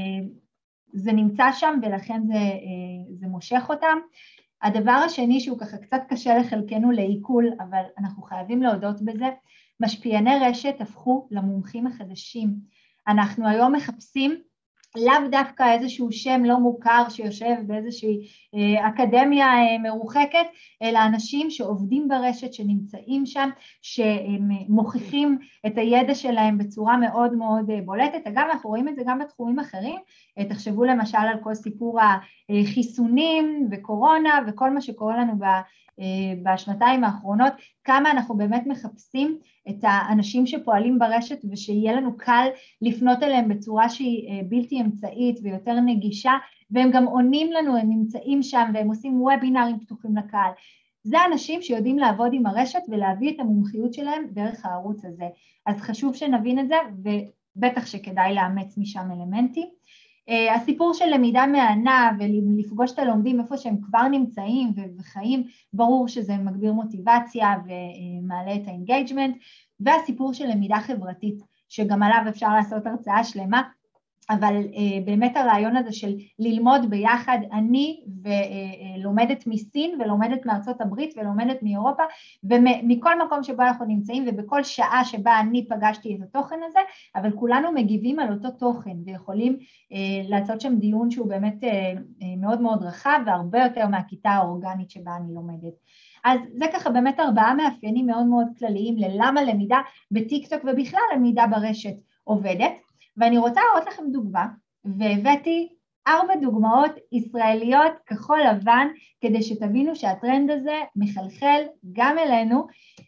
זה נמצא שם ולכן זה מושך אותם. הדבר השני שהוא ככה קצת קשה לחלקנו לעיכול, אבל אנחנו חייבים להודות בזה, משפיעני רשת הפכו למומחים החדשים. אנחנו היום מחפשים לאו דווקא איזשהו שם לא מוכר שיושב באיזושהי אקדמיה מרוחקת, אלא אנשים שעובדים ברשת, שנמצאים שם, שמוכיחים את הידע שלהם בצורה מאוד מאוד בולטת. אגב, אנחנו רואים את זה גם בתחומים אחרים, תחשבו למשל על כל סיפור החיסונים וקורונה וכל מה שקורה לנו בשנתיים האחרונות, כמה אנחנו באמת מחפשים את האנשים שפועלים ברשת ושיהיה לנו קל לפנות אליהם בצורה שהיא בלתי אמצעית ויותר נגישה, והם גם עונים לנו, הם נמצאים שם והם עושים וובינרים פתוחים לקהל. זה אנשים שיודעים לעבוד עם הרשת ולהביא את המומחיות שלהם דרך הערוץ הזה. אז חשוב שנבין את זה ובטח שכדאי לאמץ משם אלמנטים. הסיפור של למידה מהנה ולפגוש את הלומדים איפה שהם כבר נמצאים וחיים, ברור שזה מגביר מוטיבציה ומעלה את האנגייג'מנט, והסיפור של למידה חברתית, שגם עליו אפשר לעשות הרצאה שלמה, אבל באמת הרעיון הזה של ללמוד ביחד, אני ולומדת מסין ולומדת מארצות הברית ולומדת מאירופה, ומכל מקום שבו אנחנו נמצאים ובכל שעה שבה אני פגשתי את התוכן הזה, אבל כולנו מגיבים על אותו תוכן ויכולים לעשות שם דיון שהוא באמת מאוד מאוד רחב והרבה יותר מהכיתה האורגנית שבה אני לומדת. אז זה ככה באמת 4 מאפיינים מאוד מאוד כלליים ללמה למידה בטיק טוק ובכלל למידה ברשת עובדת. ואני רוצה לראות לכם דוגמה, והבאתי 4 דוגמאות ישראליות כחול לבן, כדי שתבינו שהטרנד הזה מחלחל גם אלינו.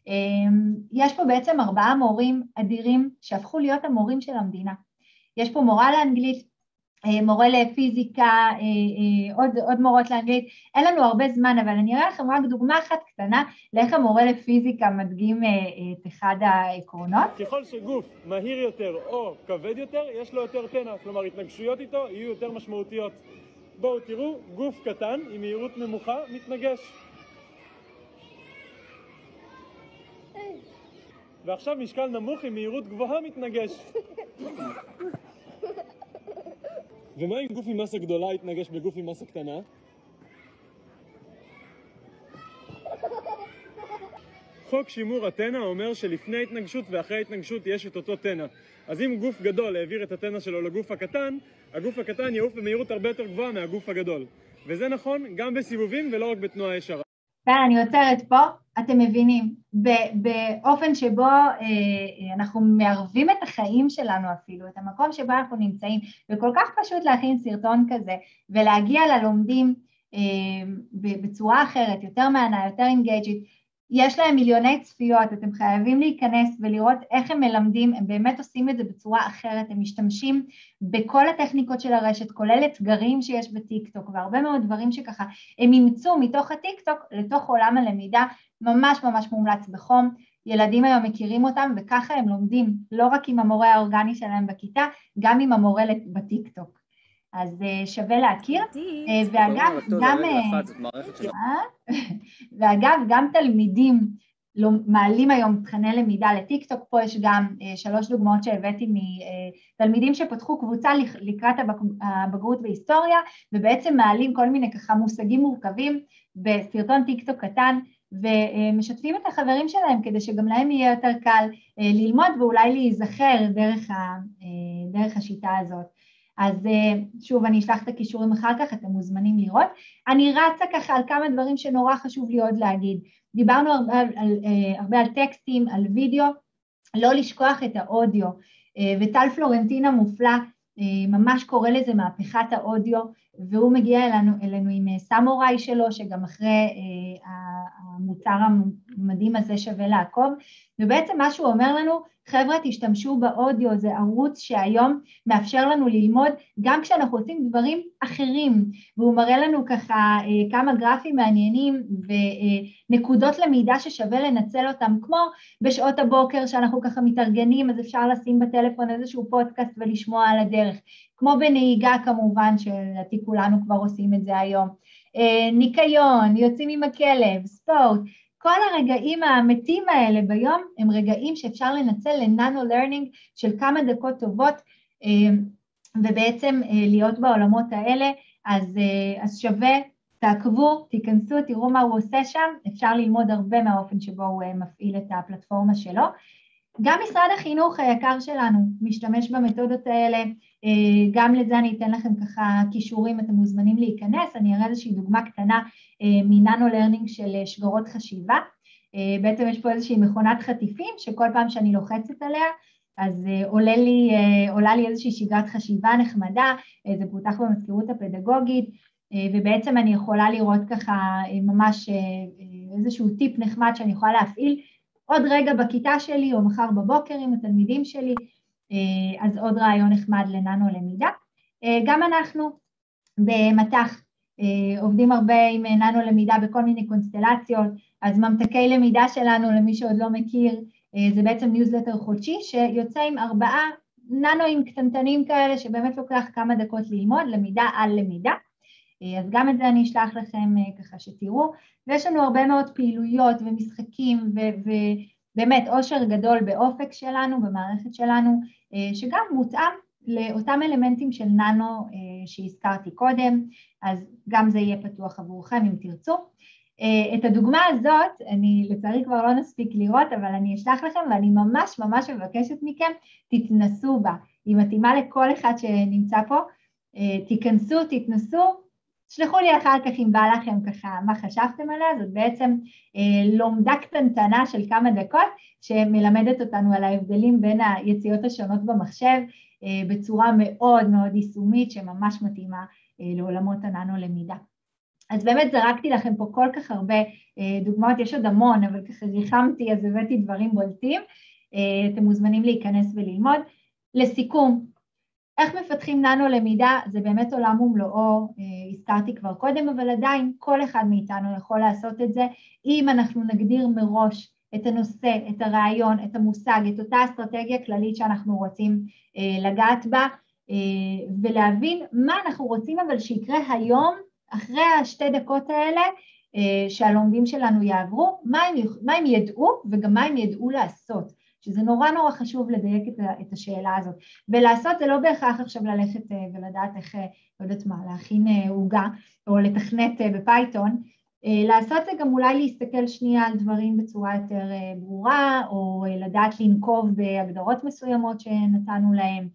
יש פה בעצם 4 מורים אדירים שהפכו להיות המורים של המדינה. יש פה מורה לאנגלית, מורה לפיזיקה, עוד מורות לאנגלית, אין לנו הרבה זמן, אבל אני אראה לכם רק דוגמה אחת קטנה, לאיך המורה לפיזיקה מדגים את אחד העקרונות. ככל שגוף מהיר יותר או כבד יותר, יש לו יותר תנע, כלומר התנגשויות איתו יהיו יותר משמעותיות. בואו תראו, גוף קטן עם מהירות נמוכה מתנגש. ועכשיו משקל נמוך עם מהירות גבוהה מתנגש. ומה אם גוף עם מסה גדולה יתנגש בגוף עם מסה קטנה? חוק שימור התנע אומר שלפני התנגשות ואחרי התנגשות יש את אותו תנע. אז אם גוף גדול העביר את התנע שלו לגוף הקטן, הגוף הקטן יעוף במהירות הרבה יותר גבוהה מהגוף הגדול. וזה נכון גם בסיבובים ולא רק בתנועה ישרה. אני עוצרת פה, אתם מבינים, באופן שבו אנחנו מערבים את החיים שלנו אפילו, את המקום שבו אנחנו נמצאים, וכל כך פשוט להכין סרטון כזה, ולהגיע ללומדים בצורה אחרת, יותר מענה, יותר אינגייג'ית, יש להם מיליוני צפיות, אתם חייבים להיכנס ולראות איך הם מלמדים, הם באמת עושים את זה בצורה אחרת, הם משתמשים בכל הטכניקות של הרשת, כולל אתגרים שיש בטיקטוק, והרבה מאוד דברים שככה הם אימצו מתוך הטיקטוק לתוך עולם הלמידה, ממש ממש מומלץ בחום, ילדים היום מכירים אותם וככה הם לומדים, לא רק עם המורה האורגני שלהם בכיתה, גם עם המורה בטיקטוק. אז שווה להכיר, ואגב, גם תלמידים מעלים היום תכני למידה לטיקטוק, פה יש גם 3 דוגמאות שהבאתי מתלמידים שפתחו קבוצה לקראת הבגרות בהיסטוריה, ובעצם מעלים כל מיני ככה מושגים מורכבים בסרטון טיקטוק קטן, ומשתפים את החברים שלהם כדי שגם להם יהיה יותר קל ללמוד ואולי להיזכר דרך השיטה הזאת. אז שוב, אני אשלח את הקישורים אחר כך, אתם מוזמנים לראות. אני רצה ככה על כמה דברים שנורא חשוב לי עוד להגיד. דיברנו הרבה על טקסטים, על וידאו, לא לשכוח את האודיו. וטל פלורנטין המופלא ממש קורא לזה מהפכת האודיו, והוא מגיע אלינו עם סמוראי שלו, שגם אחרי המוצר המדהים הזה שווה לעקוב, ובעצם מה שהוא אומר לנו, חבר'ה תשתמשו באודיו, זה ערוץ שהיום מאפשר לנו ללמוד, גם כשאנחנו עושים דברים אחרים, והוא מראה לנו ככה כמה גרפים מעניינים, ונקודות למידה ששווה לנצל אותם, כמו בשעות הבוקר שאנחנו ככה מתארגנים, אז אפשר לשים בטלפון איזשהו פודקאסט ולשמוע על הדרך, כמו בנהיגה כמובן, שלדעתי כולנו כבר עושים את זה היום, ניקיון, יוצאים עם הכלב, ספורט, כל הרגעים האמיתיים האלה ביום הם רגעים שאפשר לנצל לננו-לרנינג של כמה דקות טובות, ובעצם להיות בעולמות האלה, אז שווה, תעקבו, תיכנסו, תראו מה הוא עושה שם, אפשר ללמוד הרבה מהאופן שבו הוא מפעיל את הפלטפורמה שלו. גם משרד החינוך היקר שלנו משתמש במתודות האלה, גם לזה אני אתן לכם ככה קישורים, אתם מוזמנים להיכנס, אני אראה איזושהי דוגמה קטנה מננו-לרנינג של שגרות חשיבה, בעצם יש פה איזושהי מכונת חטיפים, שכל פעם שאני לוחצת עליה, אז עולה לי איזושהי שגרת חשיבה נחמדה, זה פותח במזכירות הפדגוגית, ובעצם אני יכולה לראות ככה ממש איזשהו טיפ נחמד שאני יכולה להפעיל, עוד רגע בכיתה שלי או מחר בבוקר עם התלמידים שלי, אז עוד רעיון נחמד לננו למידה. גם אנחנו במתח עובדים הרבה עם ננו למידה בכל מיני קונסטלציות, אז ממתקי למידה שלנו, למי שעוד לא מכיר, זה בעצם ניוזלטר חודשי שיוצא עם 4 ננואים קטנטנים כאלה שבאמת לוקח כמה דקות ללמוד, למידה על למידה. אז גם את זה אני אשלח לכם ככה שתראו, ויש לנו הרבה מאוד פעילויות ומשחקים ובאמת אושר גדול באופק שלנו, במערכת שלנו, שגם מותאם לאותם אלמנטים של ננו שהזכרתי קודם, אז גם זה יהיה פתוח עבורכם אם תרצו. את הדוגמה הזאת, אני לצערי כבר לא נספיק לראות, אבל אני אשלח לכם ואני ממש ממש מבקשת מכם, תתנסו בה, היא מתאימה לכל אחד שנמצא פה, תיכנסו, תתנסו, שלחו לי אחר כך אם בא לכם ככה מה חשבתם עליה, זאת בעצם לומדה קטנטנה של כמה דקות שמלמדת אותנו על ההבדלים בין היציאות השונות במחשב בצורה מאוד מאוד יישומית שממש מתאימה לעולמות הננו למידה. אז באמת זרקתי לכם פה כל כך הרבה דוגמאות, יש עוד המון אבל ככה ריחמתי אז הבאתי דברים בולטים, אתם מוזמנים להיכנס וללמוד. לסיכום, איך מפתחים ננו למידה? זה באמת עולם ומלואו, הזכרתי כבר קודם, אבל עדיין כל אחד מאיתנו יכול לעשות את זה, אם אנחנו נגדיר מראש את הנושא, את הרעיון, את המושג, את אותה אסטרטגיה כללית שאנחנו רוצים לגעת בה, ולהבין מה אנחנו רוצים אבל שיקרה היום, אחרי 2 דקות האלה, שהלומדים שלנו יעברו, מה הם ידעו וגם מה הם ידעו לעשות. שזה נורא נורא חשוב לדייק את השאלה הזאת, ולעשות זה לא בהכרח עכשיו ללכת ולדעת איך, לא יודעת מה, להכין עוגה או לתכנת בפייתון, לעשות זה גם אולי להסתכל שנייה על דברים בצורה יותר ברורה, או לדעת לנקוב בהגדרות מסוימות שנתנו להם,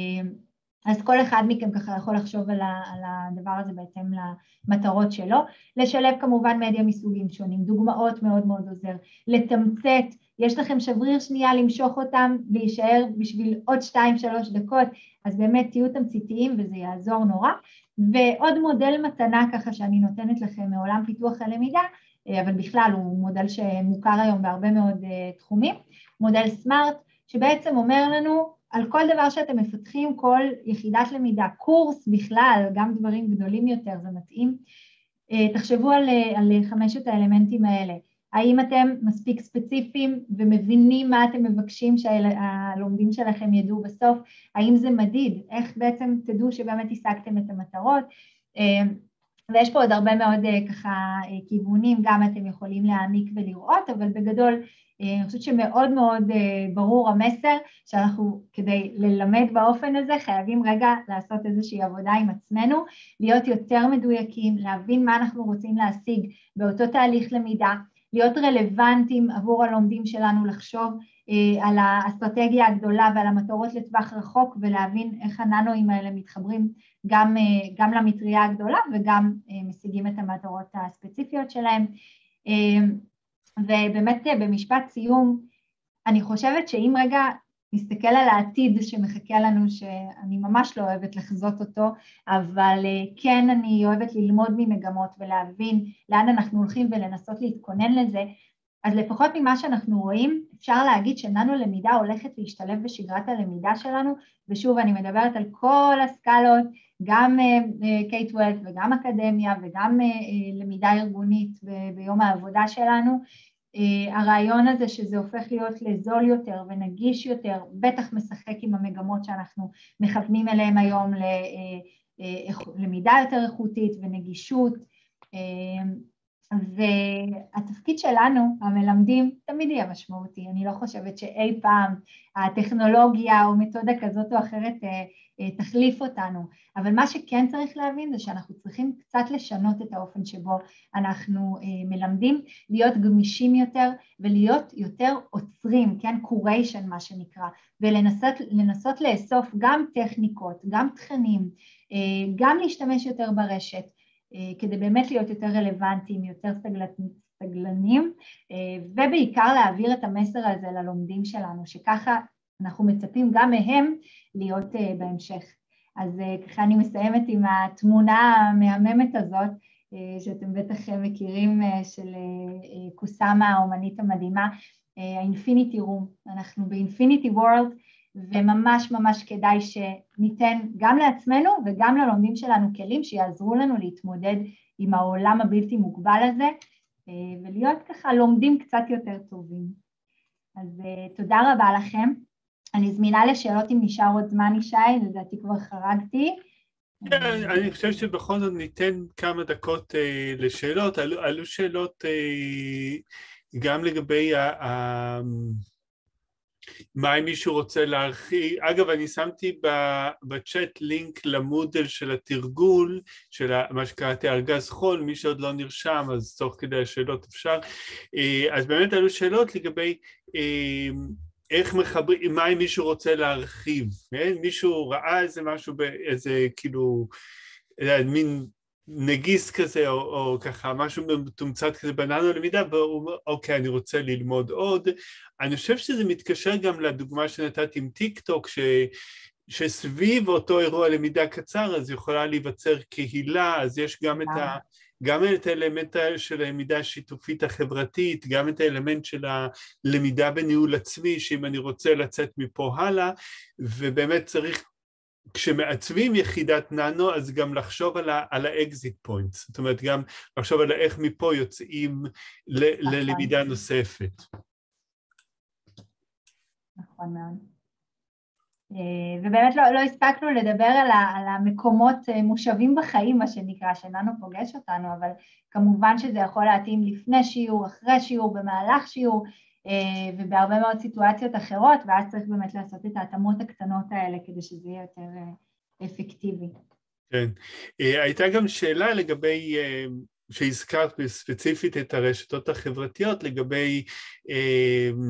אז כל אחד מכם ככה יכול לחשוב על הדבר הזה בהתאם למטרות שלו, לשלב כמובן מדיה מסוגים שונים, דוגמאות מאוד מאוד עוזר, לתמצת יש לכם שבריר שנייה למשוך אותם להישאר בשביל עוד 2-3 דקות, אז באמת תהיו תמציתיים וזה יעזור נורא. ועוד מודל מתנה ככה שאני נותנת לכם מעולם פיתוח הלמידה, אבל בכלל הוא מודל שמוכר היום בהרבה מאוד תחומים, מודל סמארט, שבעצם אומר לנו על כל דבר שאתם מפתחים, כל יחידת למידה, קורס בכלל, גם דברים גדולים יותר, זה מתאים. תחשבו על 5 האלמנטים האלה. האם אתם מספיק ספציפיים ומבינים מה אתם מבקשים שהלומדים שלכם ידעו בסוף? האם זה מדיד? איך בעצם תדעו שבאמת השגתם את המטרות? ויש פה עוד הרבה מאוד ככה כיוונים, גם אתם יכולים להעמיק ולראות, אבל בגדול אני חושבת שמאוד מאוד ברור המסר, שאנחנו כדי ללמד באופן הזה חייבים רגע לעשות איזושהי עבודה עם עצמנו, להיות יותר מדויקים, להבין מה אנחנו רוצים להשיג באותו תהליך למידה, להיות רלוונטיים עבור הלומדים שלנו, לחשוב על האסטרטגיה הגדולה ועל המטרות לטווח רחוק, ולהבין איך הננואים האלה מתחברים גם למטריה הגדולה וגם משיגים את המטרות הספציפיות שלהם. ובאמת במשפט סיום, אני חושבת שאם רגע נסתכל על העתיד שמחכה לנו, שאני ממש לא אוהבת לחזות אותו, אבל כן אני אוהבת ללמוד ממגמות ולהבין לאן אנחנו הולכים ולנסות להתכונן לזה, אז לפחות ממה שאנחנו רואים, אפשר להגיד שננו למידה הולכת להשתלב בשגרת הלמידה שלנו, ושוב אני מדברת על כל הסקלות, גם K-12 וגם אקדמיה וגם למידה ארגונית ביום העבודה שלנו, הרעיון הזה שזה הופך להיות לזול יותר ונגיש יותר, בטח משחק עם המגמות שאנחנו מכוונים אליהם היום ללמידה יותר איכותית ונגישות, והתפקיד שלנו, המלמדים, תמיד יהיה משמעותי. אני לא חושבת שאי פעם הטכנולוגיה או מתודה כזאת או אחרת תחליף אותנו, אבל מה שכן צריך להבין זה שאנחנו צריכים קצת לשנות את האופן שבו אנחנו מלמדים, להיות גמישים יותר ולהיות יותר עוצרים, כן, קוריישן מה שנקרא, ולנסות לאסוף גם טכניקות, גם תכנים, גם להשתמש יותר ברשת, כדי באמת להיות יותר רלוונטיים, יותר סגלנים, ובעיקר להעביר את המסר הזה ללומדים שלנו, שככה אנחנו מצפים גם מהם להיות בהמשך. אז ככה אני מסיימת עם התמונה המהממת הזאת, שאתם בטח מכירים, של קוסאמה, האומנית המדהימה, ה-Infinity Room. אנחנו ב-Infinity World, וממש ממש כדאי שניתן גם לעצמנו וגם ללומדים שלנו כלים שיעזרו לנו להתמודד עם העולם הבלתי מוגבל הזה, ולהיות ככה לומדים קצת יותר טובים. אז תודה רבה לכם. אני זמינה לשאלות אם נשאר עוד זמן, ישי, לדעתי כבר חרגתי. אני חושב שבכל זאת ניתן כמה דקות לשאלות. עלו שאלות גם לגבי מה אם מישהו רוצה להרחיב. אגב, אני שמתי בצ'אט לינק למודל של התרגול, של מה שקראתי ארגז חול, מי שעוד לא נרשם, אז תוך כדי השאלות אפשר. אז באמת עלו שאלות לגבי איך מחברים, מה אם מישהו רוצה להרחיב, מישהו ראה איזה משהו, איזה כאילו, מין נגיס כזה, או ככה, משהו מתומצת כזה בננו למידה, והוא אומר, אוקיי, אני רוצה ללמוד עוד. אני חושב שזה מתקשר גם לדוגמה שנתתי עם טיק טוק, שסביב אותו אירוע למידה קצר, אז יכולה להיווצר קהילה, אז יש גם את האלמנט של הלמידה השיתופית החברתית, גם את האלמנט של הלמידה בניהול עצמי, שאם אני רוצה לצאת מפה הלאה, ובאמת צריך, כשמעצבים יחידת ננו, אז גם לחשוב על האקזיט פוינט, זאת אומרת, גם לחשוב על איך מפה יוצאים ללמידה נוספת. נכון מאוד. ובאמת לא הספקנו לדבר על המקומות מושבים בחיים, מה שנקרא, שננו פוגש אותנו, אבל כמובן שזה יכול להתאים לפני שיעור, אחרי שיעור, במהלך שיעור, ובהרבה מאוד סיטואציות אחרות, ואז צריך באמת לעשות את ההתאמות הקטנות האלה, כדי שזה יהיה יותר אפקטיבי. כן. הייתה גם שאלה לגבי, שהזכרת ספציפית את הרשתות החברתיות, לגבי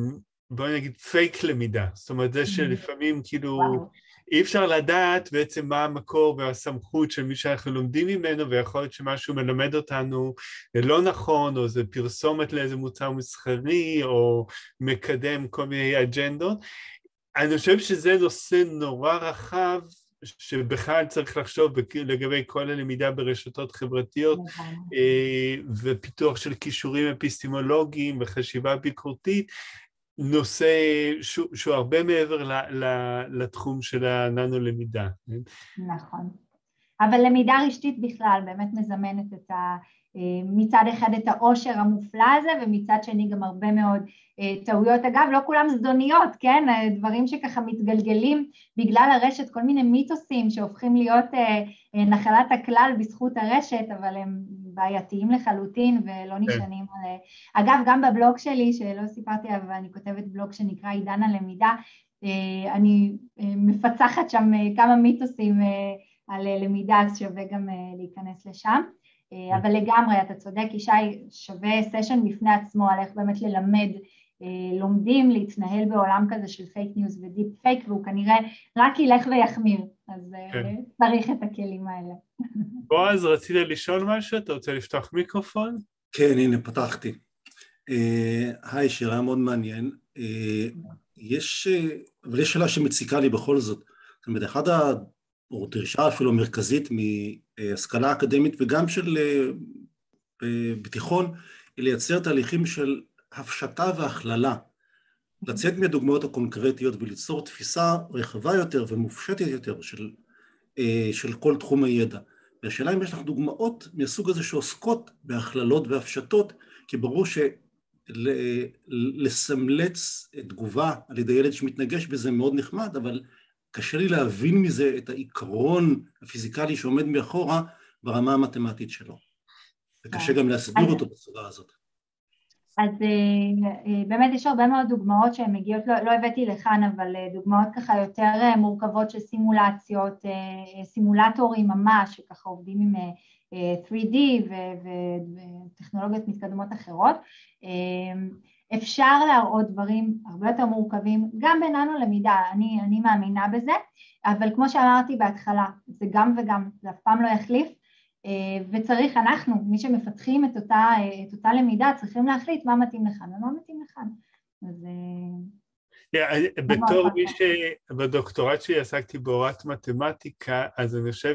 בואי נגיד פייק למידה, זאת אומרת זה שלפעמים כאילו אי אפשר לדעת בעצם מה המקור והסמכות של מי שאנחנו לומדים ממנו, ויכול להיות שמשהו מלמד אותנו לא נכון, או זה פרסומת לאיזה מוצר מסחרי, או מקדם כל מיני אג'נדות. אני חושב שזה נושא נורא רחב, שבכלל צריך לחשוב לגבי כל הלמידה ברשתות חברתיות, ופיתוח של כישורים אפיסטמולוגיים וחשיבה ביקורתית, נושא שהוא הרבה מעבר לתחום של הננו-למידה. נכון. אבל למידה רשתית בכלל באמת מזמנת מצד אחד את העושר המופלא הזה, ומצד שני גם הרבה מאוד טעויות. אגב, לא כולם זדוניות, כן? דברים שככה מתגלגלים בגלל הרשת, כל מיני מיתוסים שהופכים להיות נחלת הכלל בזכות הרשת, אבל הם בעייתיים לחלוטין ולא נשענים על... אגב, גם בבלוג שלי, שלא סיפרתי, אבל אני כותבת בלוג שנקרא עידן הלמידה, אני מפצחת שם כמה מיתוסים על למידה, אז שווה גם להיכנס לשם. אבל לגמרי, אתה צודק, ישי, שווה סשן בפני עצמו על איך באמת ללמד לומדים להתנהל בעולם כזה של פייק ניוז ודיפ פייק, והוא כנראה רק ילך ויחמיר, אז צריך את הכלים האלה. בועז, רצית לשאול משהו? אתה רוצה לפתוח מיקרופון? כן, הנה, פתחתי. היי, שאלה מאוד מעניין. יש שאלה שמציקה לי בכל זאת. זאת אומרת, או דרישה אפילו מרכזית מהשכלה אקדמית וגם של בתיכון, היא לייצר תהליכים של הפשטה והכללה, לצאת מהדוגמאות הקונקרטיות וליצור תפיסה רחבה יותר ומופשטת יותר של כל תחום הידע. והשאלה אם יש לך דוגמאות מהסוג הזה שעוסקות בהכללות והפשטות, כי ברור שלסמלץ תגובה על ידי ילד שמתנגש בזה מאוד נחמד, אבל קשה לי להבין מזה את העיקרון הפיזיקלי שעומד מאחורה ברמה המתמטית שלו. וקשה גם להסביר אותו בצורה הזאת. אז באמת יש הרבה מאוד דוגמאות שהן מגיעות, לא הבאתי לכאן, אבל דוגמאות ככה יותר מורכבות של סימולציות, סימולטורים ממש, שככה עובדים עם 3D וטכנולוגיות מתקדמות אחרות. אפשר להראות דברים הרבה יותר מורכבים, גם בננו למידה, אני מאמינה בזה, אבל כמו שאמרתי בהתחלה, זה גם וגם, זה אף פעם לא יחליף, וצריך אנחנו, מי שמפתחים את אותה למידה, צריכים להחליט מה מתאים לכאן ומה מתאים לכאן. אז... בתור מי שבדוקטורט שלי עסקתי בהוראת מתמטיקה, אז אני חושב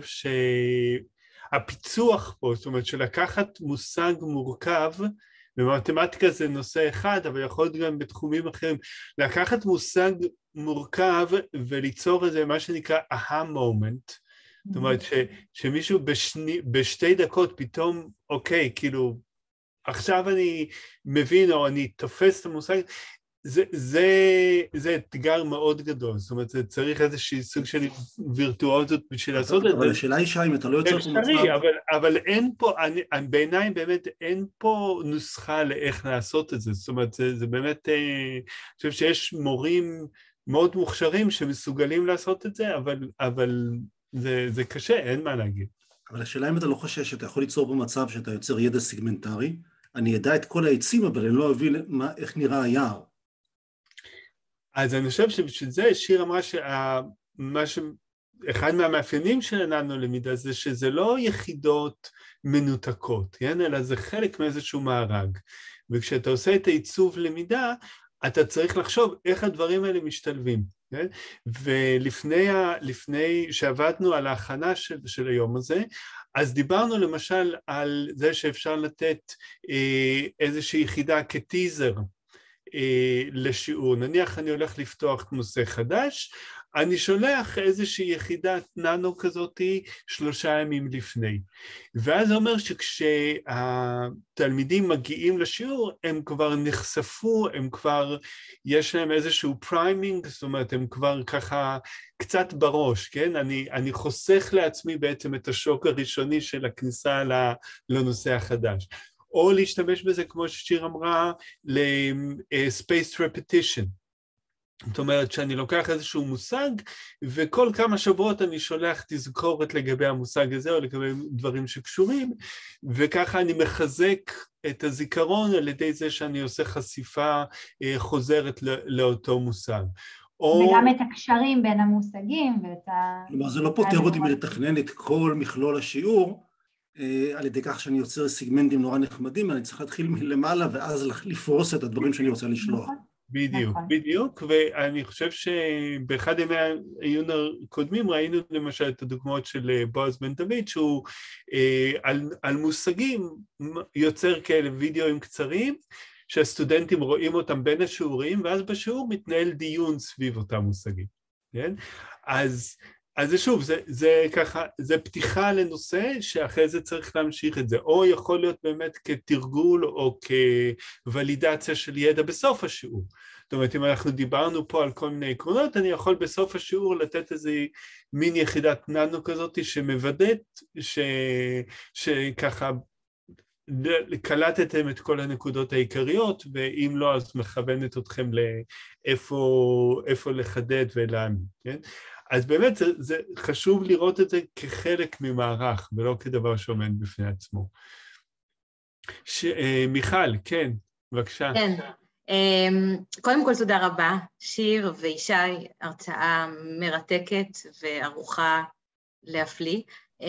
שהפיצוח פה, זאת אומרת שלקחת מושג מורכב, במתמטיקה זה נושא אחד, אבל יכול להיות גם בתחומים אחרים, לקחת מושג מורכב וליצור איזה מה שנקרא aha moment, זאת אומרת שמישהו בשתי דקות פתאום, אוקיי, כאילו, עכשיו אני מבין או אני תופס את המושג, זה אתגר מאוד גדול, זאת אומרת, צריך איזושהי סוג של וירטואוזיות בשביל לעשות את זה. אבל השאלה היא אם אתה לא יוצר פה מצב... אבל אין פה, בעיניי באמת אין פה נוסחה לאיך לעשות את זה, זאת אומרת, זה באמת, אני חושב שיש מורים מאוד מוכשרים שמסוגלים לעשות את זה, אבל זה קשה, אין מה להגיד. אבל השאלה אם אתה לא חושש שאתה יכול ליצור פה מצב שאתה יוצר ידע סיגמנטרי, אני ידע את כל העצים, אבל אני לא אבין איך נראה היער. אז אני חושב שבשביל זה שיר אמרה אחד מהמאפיינים של הננו למידה זה שזה לא יחידות מנותקות, אלא זה חלק מאיזשהו מארג. וכשאתה עושה את העיצוב למידה, אתה צריך לחשוב איך הדברים האלה משתלבים. ולפני שעבדנו על ההכנה של היום הזה, אז דיברנו למשל על זה שאפשר לתת איזושהי יחידה כטיזר, לשיעור, נניח אני הולך לפתוח נושא חדש, אני שולח איזושהי יחידת ננו כזאת 3 ימים לפני, ואז זה אומר שכשהתלמידים מגיעים לשיעור, הם כבר נחשפו, הם כבר, יש להם איזשהו פריימינג, זאת אומרת, הם כבר ככה קצת בראש, כן? אני חוסך לעצמי בעצם את השוק הראשוני של הכניסה לנושא החדש. או להשתמש בזה, כמו ששיר אמרה, ל-spaced repetition. זאת אומרת שאני לוקח איזשהו מושג, וכל כמה שבועות אני שולח תזכורת לגבי המושג הזה, או לגבי דברים שקשורים, וככה אני מחזק את הזיכרון על ידי זה שאני עושה חשיפה חוזרת לאותו מושג. וגם את הקשרים בין המושגים ואת כלומר, זה לא פותר אותי מלתכנן את כל מכלול השיעור, על ידי כך שאני יוצר סיגמנטים נורא נחמדים, אני צריך להתחיל מלמעלה ואז לפרוס את הדברים שאני רוצה לשלוח. בדיוק, בדיוק, ואני חושב שבאחד ימי העיון הקודמים ראינו למשל את הדוגמאות של בועז בן דוד, שהוא על מושגים יוצר כאלה וידאוים קצרים, שהסטודנטים רואים אותם בין השיעורים, ואז בשיעור מתנהל דיון סביב אותם מושגים, כן? אז שוב, זה ככה, זה פתיחה לנושא שאחרי זה צריך להמשיך את זה, או יכול להיות באמת כתרגול או כוולידציה של ידע בסוף השיעור. זאת אומרת, אם אנחנו דיברנו פה על כל מיני עקרונות, אני יכול בסוף השיעור לתת איזה מין יחידת ננו כזאת שמוודאת שככה קלטתם את כל הנקודות העיקריות, ואם לא אז מכוונת אתכם לאיפה לחדד ולהאמין, כן? אז באמת זה חשוב לראות את זה כחלק ממערך, ולא כדבר שעומד בפני עצמו. מיכל, כן, בבקשה. כן, קודם כל תודה רבה, שיר וישי, הרצאה מרתקת וערוכה להפליא.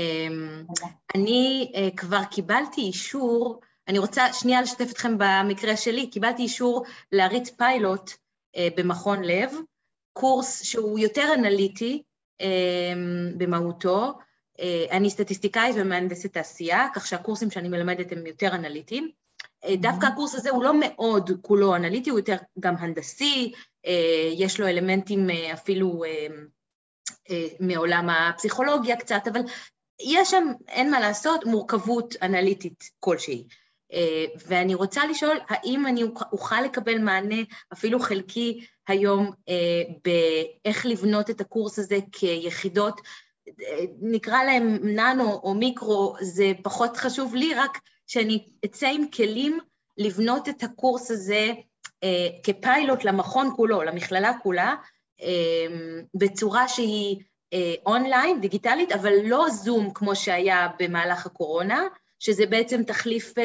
אני כבר קיבלתי אישור, אני רוצה שנייה לשתף אתכם במקרה שלי, קיבלתי אישור להריץ פיילוט במכון לב, קורס שהוא יותר אנליטי במהותו, אני סטטיסטיקאית ומהנדסת תעשייה, כך שהקורסים שאני מלמדת הם יותר אנליטיים, דווקא הקורס הזה הוא לא מאוד כולו אנליטי, הוא יותר גם הנדסי, יש לו אלמנטים אפילו מעולם הפסיכולוגיה קצת, אבל יש שם, אין מה לעשות, מורכבות אנליטית כלשהי. ואני רוצה לשאול, האם אני אוכל לקבל מענה אפילו חלקי היום באיך לבנות את הקורס הזה כיחידות, נקרא להם ננו או מיקרו, זה פחות חשוב לי, רק שאני אצא עם כלים לבנות את הקורס הזה כפיילוט למכון כולו, למכללה כולה, בצורה שהיא אונליין, דיגיטלית, אבל לא זום כמו שהיה במהלך הקורונה, שזה בעצם תחליף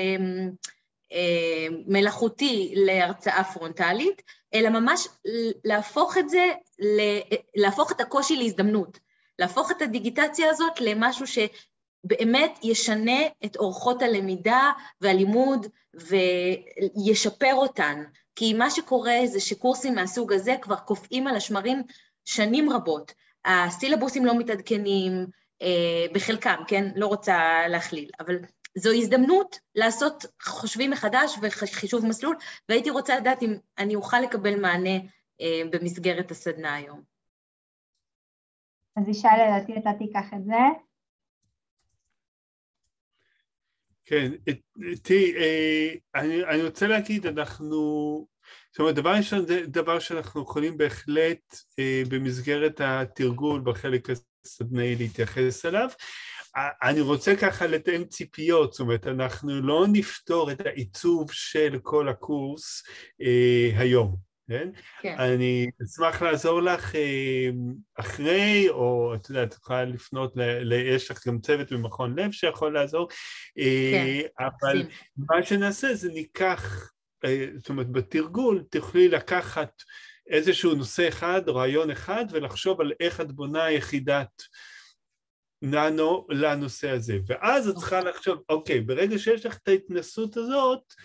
מלאכותי להרצאה פרונטלית, אלא ממש להפוך את זה, להפוך את הקושי להזדמנות, להפוך את הדיגיטציה הזאת למשהו שבאמת ישנה את אורחות הלמידה והלימוד וישפר אותן, כי מה שקורה זה שקורסים מהסוג הזה כבר קופאים על השמרים שנים רבות, הסילבוסים לא מתעדכנים בחלקם, כן? לא רוצה להכליל, אבל זו הזדמנות לעשות חושבים מחדש וחישוב מסלול, והייתי רוצה לדעת אם אני אוכל לקבל מענה במסגרת הסדנה היום. אז ישי, לדעתי אתה תיקח את זה. כן, אני רוצה להגיד, זאת אומרת, דבר ראשון זה דבר שאנחנו יכולים בהחלט במסגרת התרגול בחלק הסדנאי להתייחס אליו. אני רוצה ככה לתאם ציפיות, זאת אומרת, אנחנו לא נפתור את העיצוב של כל הקורס היום, כן? כן. אני אשמח לעזור לך אחרי, או את יודעת, את יכולה לפנות, יש לך גם צוות במכון לב שיכול לעזור, כן, אבל מה שנעשה זה ניקח, זאת אומרת, בתרגול תוכלי לקחת איזשהו נושא אחד, רעיון אחד, ולחשוב על איך את בונה יחידת ננו לנושא הזה. ואז את צריכה לחשוב, אוקיי, ברגע שיש לך את ההתנסות הזאת,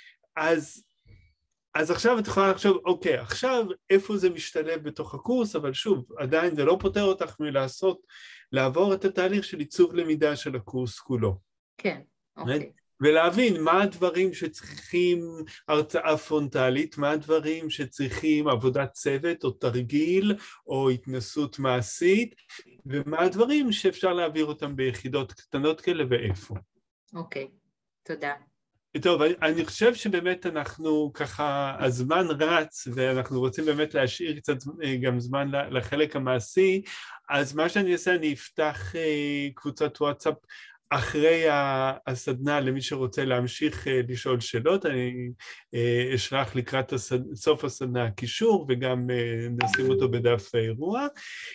אז עכשיו את יכולה לחשוב, אוקיי, עכשיו איפה זה משתלב בתוך הקורס, אבל שוב, עדיין זה לא פותר אותך לעבור את התהליך של עיצוב למידה של הקורס כולו. כן, אוקיי. ולהבין מה הדברים שצריכים הרצאה פרונטלית, מה הדברים שצריכים עבודת צוות או תרגיל או התנסות מעשית, ומה הדברים שאפשר להעביר אותם ביחידות קטנות כאלה ואיפה. אוקיי, תודה. טוב, אני חושב שבאמת אנחנו ככה, הזמן רץ ואנחנו רוצים באמת להשאיר קצת גם זמן לחלק המעשי, אז מה שאני אעשה, אני אפתח קבוצת וואטסאפ אחרי הסדנה, למי שרוצה להמשיך לשאול שאלות, אני אשלח לקראת סוף הסדנה קישור, וגם נשים אותו בדף האירוע.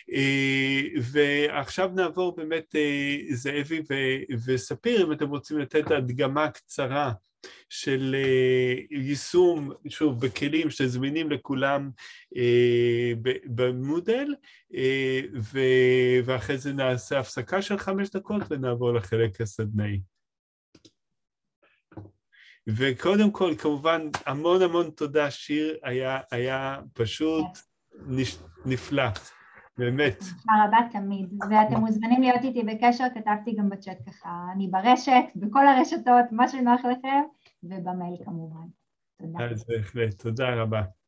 ועכשיו נעבור באמת, זאבי וספיר, אם אתם רוצים לתת הדגמה קצרה של יישום, שוב, בכלים שזמינים לכולם במודל, ואחרי זה נעשה הפסקה של 5 דקות ונעבור לחלק הסדנאי. וקודם כל, כמובן, המון המון תודה, שיר, היה פשוט נפלא, באמת. תודה רבה תמיד, ואתם מוזמנים להיות איתי בקשר, כתבתי גם בצ'אט ככה, אני ברשת, בכל הרשתות, מה שנוח לכם, ובמייל כמובן. תודה. אז בהחלט, תודה רבה.